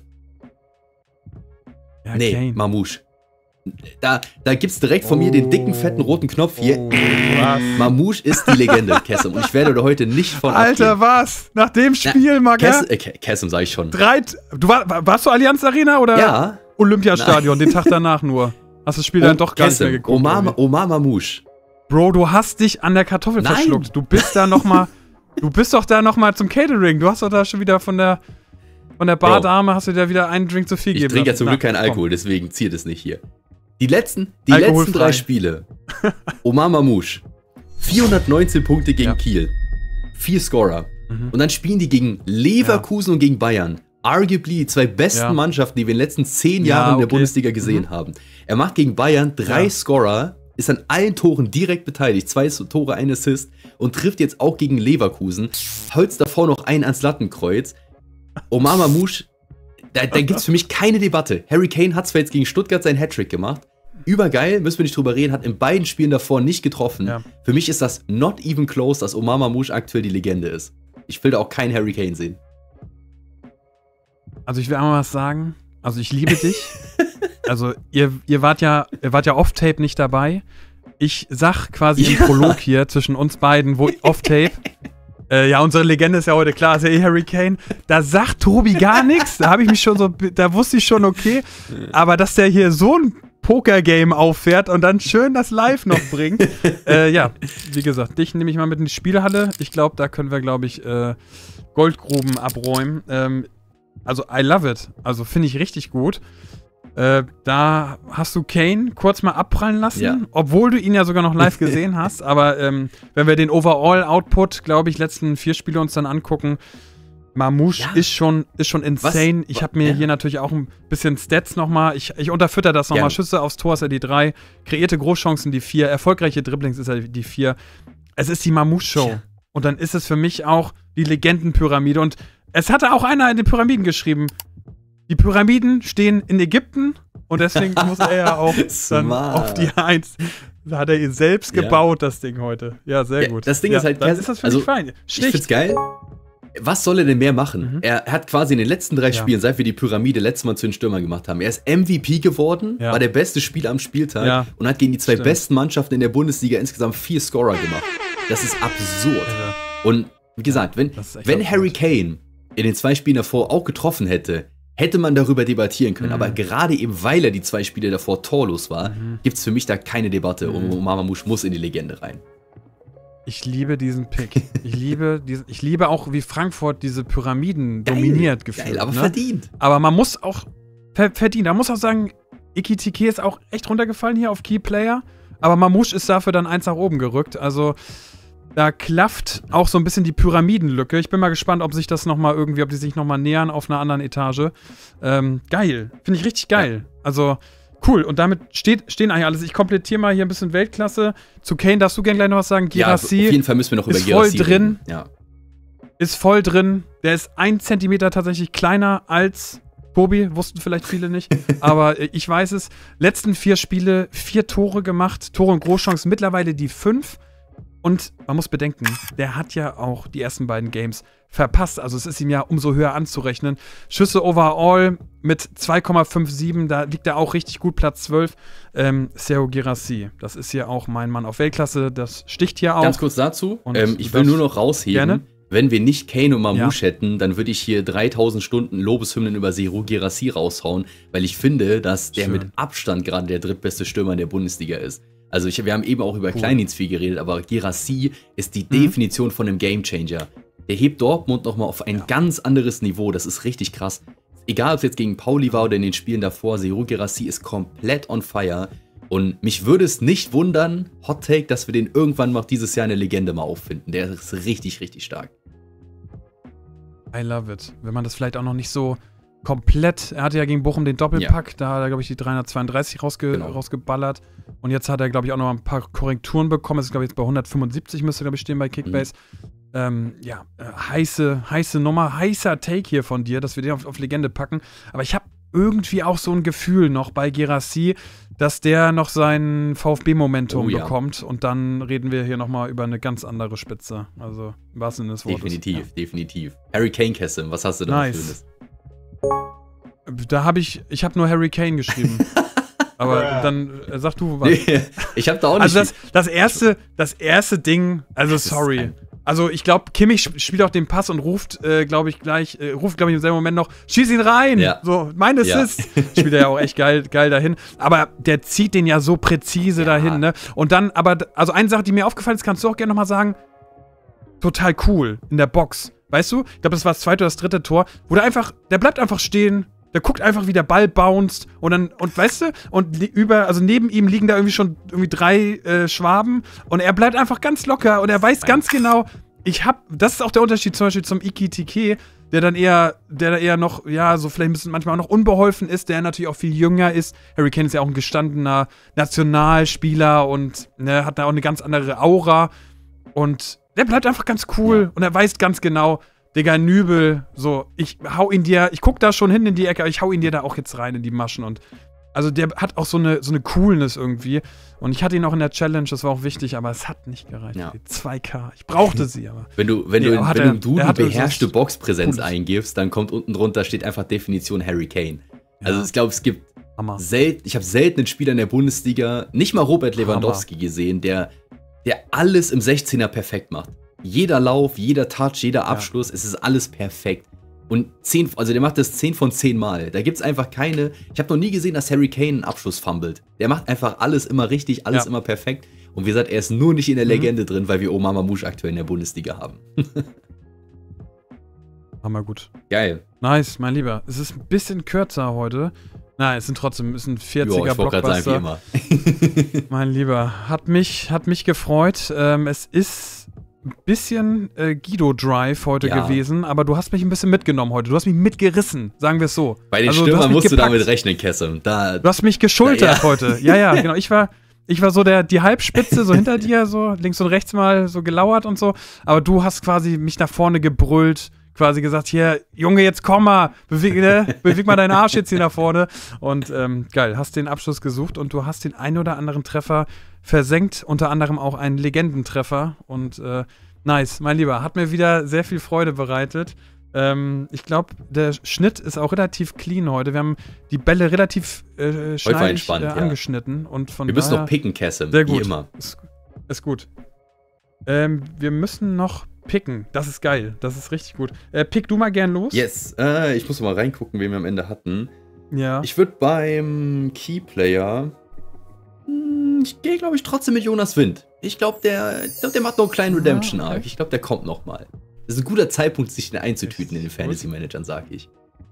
ja, Nee, Kane. Mamouche. Da gibt's direkt von mir den dicken, fetten, roten Knopf hier. Oh, was? Mamouche ist die Legende, Kessim. Und ich werde da heute nicht von Alter, abgehen. was? Nach dem Spiel, Magger? Kessim sag ich schon. Warst du Allianz Arena oder Ja. Olympiastadion, den Tag danach nur? Hast du das Spiel dann doch gar nicht mehr Kessim, geguckt? irgendwie? Omar Mamouche. Bro, du hast dich an der Kartoffel Nein. verschluckt. Du bist doch da nochmal zum Catering. Du hast doch da schon wieder von der Bardame hast du dir wieder einen Drink zu viel Ich gegeben. trinke ja zum Glück keinen komm. Alkohol, deswegen zieht es nicht hier. Die letzten Alkoholfrei. 3 Spiele. Omar Mamouche. 419 Punkte gegen Ja. Kiel. 4 Scorer. Mhm. Und dann spielen die gegen Leverkusen und gegen Bayern. Arguably die 2 besten Ja. Mannschaften, die wir in den letzten 10 Ja, Jahren in der okay. Bundesliga gesehen haben. Er macht gegen Bayern 3 Ja. Scorer, ist an allen Toren direkt beteiligt. 2 Tore, 1 Assist und trifft jetzt auch gegen Leverkusen. Holzt davor noch einen ans Lattenkreuz. Omar Mamouche, da gibt es für mich keine Debatte. Harry Kane hat zwar jetzt gegen Stuttgart seinen Hattrick gemacht. Übergeil, müssen wir nicht drüber reden, hat in beiden Spielen davor nicht getroffen. Ja. Für mich ist das not even close, dass Omar Mamouche aktuell die Legende ist. Ich will da auch keinen Harry Kane sehen. Also ich will einmal was sagen. Also ich liebe dich. Also ihr wart ja off-tape nicht dabei. Ich sag quasi im Prolog hier zwischen uns beiden, wo off-tape. Ja, unsere Legende ist ja heute klar, ist ja Harry Kane. Da sagt Tobi gar nichts. Da habe ich mich schon so, da wusste ich schon, okay. Aber dass der hier so ein Poker-Game auffährt und dann schön das Live noch bringt. Ja, wie gesagt, dich nehme ich mal mit in die Spielhalle. Ich glaube, da können wir, Goldgruben abräumen. Also, I love it. Also, finde ich richtig gut. Da hast du Kane kurz mal abprallen lassen, Ja. obwohl du ihn ja sogar noch live gesehen hast. Aber wenn wir den Overall-Output, glaube ich, letzten 4 Spiele uns dann angucken, Mamouche Ja. ist schon insane. Ich habe mir Ja. hier natürlich auch ein bisschen Stats nochmal. Ich unterfütter das nochmal. Gerne. Schüsse aufs Tor ist er die 3, kreierte Großchancen die 4, erfolgreiche Dribblings ist er die 4. Es ist die Mamouche-Show. Ja. Und dann ist es für mich auch die Legendenpyramide. Und es hatte auch einer in den Pyramiden geschrieben, die Pyramiden stehen in Ägypten und deswegen muss er ja auch dann Smart. auf die 1. Da hat er ihn selbst Ja. gebaut, das Ding heute. Ja, sehr Ja, gut. das Ding ja, ist halt, dann ist das für also, mich fein. Ich Sticht. find's geil. Was soll er denn mehr machen? Mhm. Er hat quasi in den letzten 3 Ja. Spielen, seit wir die Pyramide letztes Mal zu den Stürmern gemacht haben, er ist MVP geworden, Ja. war der beste Spieler am Spieltag Ja. und hat gegen die 2 Stimmt. besten Mannschaften in der Bundesliga insgesamt 4 Scorer gemacht. Das ist absurd. Ja. Und wie gesagt, wenn Das ist echt Harry absurd. Kane in den 2 Spielen davor auch getroffen hätte, hätte man darüber debattieren können. Mhm. Aber gerade eben, weil er die 2 Spiele davor torlos war, gibt's für mich da keine Debatte. Und Omar Mamouche muss in die Legende rein. Ich liebe diesen Pick. Ich liebe auch, wie Frankfurt diese Pyramiden dominiert gefühlt. Geil, aber ne? verdient. Aber man muss auch verdienen. Da muss auch sagen, Ekitike ist auch echt runtergefallen hier auf Key Player. Aber Mamouche ist dafür dann 1 nach oben gerückt. Also da klafft auch so ein bisschen die Pyramidenlücke. Ich bin mal gespannt, ob sich das noch mal irgendwie, ob die sich nochmal nähern auf einer anderen Etage. Geil. Finde ich richtig geil. Also cool. Und damit stehen eigentlich alles. Ich komplettiere mal hier ein bisschen Weltklasse. Zu Kane darfst du gerne gleich noch was sagen. Ja, auf Guirassy jeden Fall müssen wir noch über ist voll Guirassy drin. reden. Ja. ist voll drin. Der ist 1 Zentimeter tatsächlich kleiner als Tobi, wussten vielleicht viele nicht, aber ich weiß es. Letzten 4 Spiele, 4 Tore gemacht, Tore und Großchancen, mittlerweile die 5. Und man muss bedenken, der hat ja auch die ersten beiden Games verpasst. Also es ist ihm ja umso höher anzurechnen. Schüsse overall mit 2,57, da liegt er auch richtig gut, Platz 12. Serhou Guirassy, das ist hier auch mein Mann auf Weltklasse, das sticht hier auch. Ganz kurz dazu, Und ich will nur noch rausheben, gerne? wenn wir nicht Kane und Mamouche hätten, dann würde ich hier 3000 Stunden Lobeshymnen über Serhou Guirassy raushauen, weil ich finde, dass der Schön. mit Abstand gerade der drittbeste Stürmer in der Bundesliga ist. Also wir haben eben auch über Kleindienst viel geredet, aber Guirassy ist die Definition von einem Gamechanger. Der hebt Dortmund nochmal auf ein ganz anderes Niveau, das ist richtig krass. Egal, ob es jetzt gegen Pauli war oder in den Spielen davor, Serhou Guirassy ist komplett on fire. Und mich würde es nicht wundern, Hot Take, dass wir den irgendwann noch dieses Jahr in der Legende mal auffinden. Der ist richtig, richtig stark. I love it. Wenn man das vielleicht auch noch nicht so komplett, er hatte ja gegen Bochum den Doppelpack, da hat er, glaube ich, die 332 rausgeballert. Und jetzt hat er, glaube ich, auch noch ein paar Korrekturen bekommen. Es ist, glaube ich, jetzt bei 175 müsste, glaube ich, stehen bei Kickbase. Heiße Nummer, heißer Take hier von dir, dass wir den auf Legende packen. Aber ich habe irgendwie auch so ein Gefühl noch bei Guirassy, dass der noch sein VfB-Momentum bekommt. Und dann reden wir hier nochmal über eine ganz andere Spitze. Also, im wahrsten Sinne des Wortes. Definitiv. Harry Kane, Kessim, was hast du da Schönes? Da habe ich habe nur Harry Kane geschrieben. Aber dann sag du was. Nee, ich habe da auch nicht. Also das erste Ding, also sorry. Also ich glaube, Kimmich spielt auch den Pass und ruft, glaube ich, im selben Moment noch, schieß ihn rein! Ja. So, mein Assist. Spielt er ja auch echt geil dahin. Aber der zieht den ja so präzise dahin, ne? Und dann, also eine Sache, die mir aufgefallen ist, kannst du auch gerne nochmal sagen, total cool in der Box. Weißt du? Ich glaube, das war das zweite oder das dritte Tor, wo der bleibt einfach stehen, der guckt einfach, wie der Ball bounced und weißt du, und neben ihm liegen da irgendwie 3 Schwaben und er bleibt einfach ganz locker und er weiß ganz genau, das ist auch der Unterschied zum Beispiel zum Ikitike, der da eher noch, so vielleicht ein bisschen manchmal auch noch unbeholfen ist, der natürlich auch viel jünger ist. Harry Kane ist ja auch ein gestandener Nationalspieler und hat da auch eine ganz andere Aura und der bleibt einfach ganz cool und er weiß ganz genau, Digga, Nübel, so, ich guck da schon hin in die Ecke, aber ich hau ihn dir da auch jetzt rein in die Maschen und also der hat auch so eine Coolness irgendwie und ich hatte ihn auch in der Challenge, das war auch wichtig, aber es hat nicht gereicht. Ja. Die 2K, ich brauchte sie, aber. Wenn du beherrschte Boxpräsenz eingibst, dann kommt unten drunter, steht einfach Definition Harry Kane. Also ich glaube, es gibt ich habe selten einen Spieler in der Bundesliga, nicht mal Robert Lewandowski gesehen, der alles im 16er perfekt macht. Jeder Lauf, jeder Touch, jeder Abschluss, es ist alles perfekt. Und der macht das 10 von 10 Mal. Da gibt es einfach keine. Ich habe noch nie gesehen, dass Harry Kane einen Abschluss fummelt. Der macht einfach alles immer richtig, alles immer perfekt. Und wie gesagt, er ist nur nicht in der Legende drin, weil wir Omar Mamouche aktuell in der Bundesliga haben. Hammer gut. Geil. Nice, mein Lieber. Es ist ein bisschen kürzer heute. Nein, es ist ein 40er Blockbuster. Sagen, wie immer. Mein Lieber, hat mich gefreut. Es ist ein bisschen Guido-Drive heute gewesen, aber du hast mich ein bisschen mitgenommen heute. Du hast mich mitgerissen, sagen wir es so. Bei den Stürmern musst du damit rechnen, Kessim. Du hast mich geschultert heute. Ja, genau. Ich war so die Halbspitze, so hinter dir, so links und rechts mal so gelauert und so. Aber du hast quasi mich nach vorne gebrüllt, quasi gesagt, hier, Junge, jetzt komm mal, beweg mal deinen Arsch jetzt hier nach vorne. Und geil, hast den Abschluss gesucht und du hast den einen oder anderen Treffer versenkt, unter anderem auch einen Legendentreffer. Und nice, mein Lieber, hat mir wieder sehr viel Freude bereitet. Ich glaube, der Schnitt ist auch relativ clean heute. Wir haben die Bälle relativ schneidig angeschnitten. Und wir müssen noch picken, Kessim, sehr gut. Wie immer. Ist gut. Wir müssen noch picken. Das ist geil. Das ist richtig gut. Pick du mal gern los. Yes. Ich muss mal reingucken, wen wir am Ende hatten. Ja. Ich würde beim Keyplayer ich gehe, glaube ich, trotzdem mit Jonas Wind. Ich glaube, der macht noch einen kleinen Redemption-Arc. Ich glaube, der kommt noch mal. Das ist ein guter Zeitpunkt, sich den einzutüten in den Fantasy-Managern, sag ich.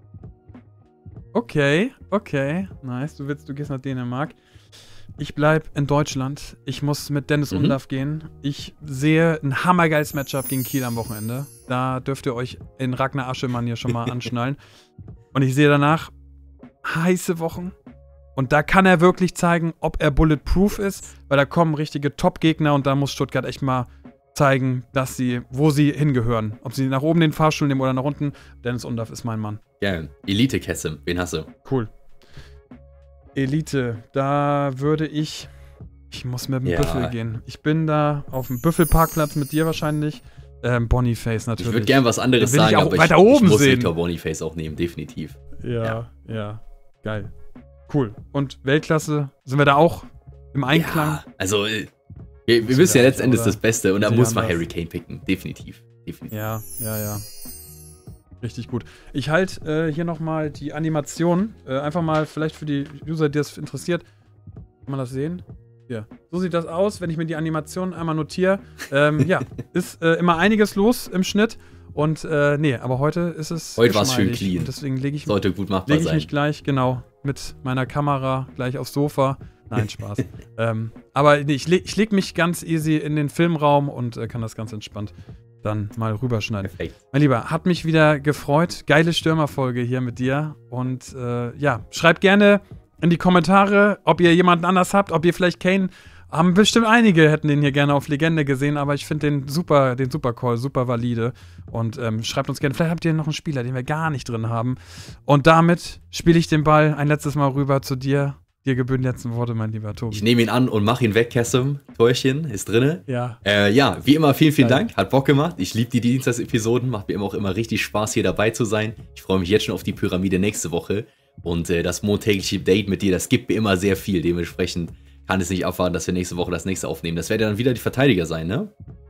Okay. Nice. Du gehst nach Dänemark. Ich bleib in Deutschland. Ich muss mit Dennis Undaff gehen. Ich sehe ein hammergeiles Matchup gegen Kiel am Wochenende. Da dürft ihr euch in Ragnar Aschemann hier schon mal anschnallen. Und ich sehe danach heiße Wochen. Und da kann er wirklich zeigen, ob er bulletproof ist, weil da kommen richtige Top-Gegner und da muss Stuttgart echt mal zeigen, wo sie hingehören. Ob sie nach oben den Fahrstuhl nehmen oder nach unten. Dennis Undaff ist mein Mann. Ja, Elite Kessim, wen hast du? Cool. Elite, da würde ich muss mit dem Büffel gehen. Ich bin da auf dem Büffelparkplatz mit dir wahrscheinlich. Boniface natürlich. Ich würde gern was anderes sagen, aber ich muss Victor Boniface auch nehmen, definitiv. Ja. Geil. Cool. Und Weltklasse, sind wir da auch im Einklang? Ja, also wir wissen ja letztendlich das Beste und da muss man Harry Kane picken. Definitiv. Ja. Richtig gut. Ich halte hier nochmal die Animation, einfach mal vielleicht für die User, die das interessiert. Kann man das sehen? Hier. So sieht das aus, wenn ich mir die Animation einmal notiere. Ist immer einiges los im Schnitt. Und aber heute ist es. Heute war es schön clean. Und deswegen sollte gut machbar sein. Mich gleich, genau, mit meiner Kamera gleich aufs Sofa. Nein, Spaß. Aber nee, ich leg mich ganz easy in den Filmraum und kann das ganz entspannt dann mal rüberschneiden. Perfekt. Mein Lieber, hat mich wieder gefreut. Geile Stürmerfolge hier mit dir. Und ja, schreibt gerne in die Kommentare, ob ihr jemanden anders habt, ob ihr vielleicht Kane, haben bestimmt einige, hätten den hier gerne auf Legende gesehen, aber ich finde den super Call, super valide. Und schreibt uns gerne, vielleicht habt ihr noch einen Spieler, den wir gar nicht drin haben. Und damit spiele ich den Ball ein letztes Mal rüber zu dir. Dir gebühren die letzten Worte, mein lieber Tobi. Ich nehme ihn an und mache ihn weg, Kessem. Torchen ist drinne. Ja. Ja, wie immer, vielen Dank. Hat Bock gemacht. Ich liebe die Dienstagsepisoden. Macht mir auch immer richtig Spaß, hier dabei zu sein. Ich freue mich jetzt schon auf die Pyramide nächste Woche. Und das montägliche Date mit dir, das gibt mir immer sehr viel. Dementsprechend kann es nicht abwarten, dass wir nächste Woche das nächste aufnehmen. Das werden dann wieder die Verteidiger sein, ne?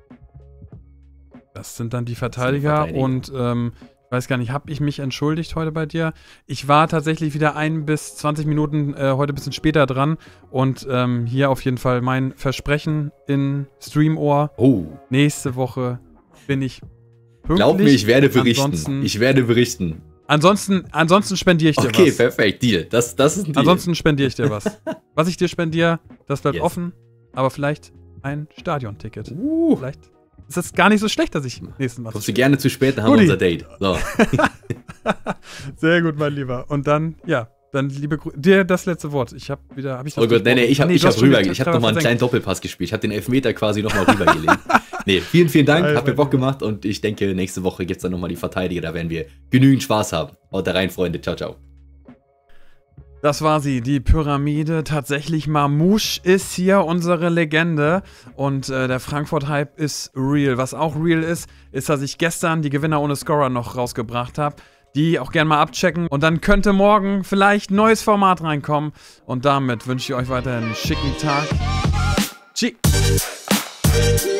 Das sind dann die Verteidiger. Und ich weiß gar nicht, habe ich mich entschuldigt heute bei dir? Ich war tatsächlich wieder 1 bis 20 Minuten heute ein bisschen später dran. Und hier auf jeden Fall mein Versprechen in Streamohr. Oh. Nächste Woche bin ich pünktlich. Glaub mir, ich werde berichten. Ich werde berichten. Ansonsten spendiere ich dir was. Okay, perfekt, Deal. Das ist ein Deal. Ansonsten spendiere ich dir was. Was ich dir spendiere, das bleibt offen. Aber vielleicht ein Stadionticket. Vielleicht ist das gar nicht so schlecht, dass ich nächsten Mal. Kommst du gerne zu spät, dann haben wir unser Date. So. Sehr gut, mein Lieber. Und dann, ja, dann liebe Grüße. Dir das letzte Wort. Ich habe das. Oh Gott, nee, ich hab nochmal einen kleinen Doppelpass gespielt. Ich habe den Elfmeter quasi nochmal rübergelegt. Nee, vielen Dank. Hat mir Bock gemacht und ich denke, nächste Woche gibt es dann nochmal die Verteidiger. Da werden wir genügend Spaß haben. Haut da rein, Freunde. Ciao, ciao. Das war sie, die Pyramide. Tatsächlich, Mamouche ist hier unsere Legende. Und der Frankfurt-Hype ist real. Was auch real ist, dass ich gestern die Gewinner ohne Scorer noch rausgebracht habe. Die auch gerne mal abchecken. Und dann könnte morgen vielleicht ein neues Format reinkommen. Und damit wünsche ich euch weiterhin einen schicken Tag. Tschüss.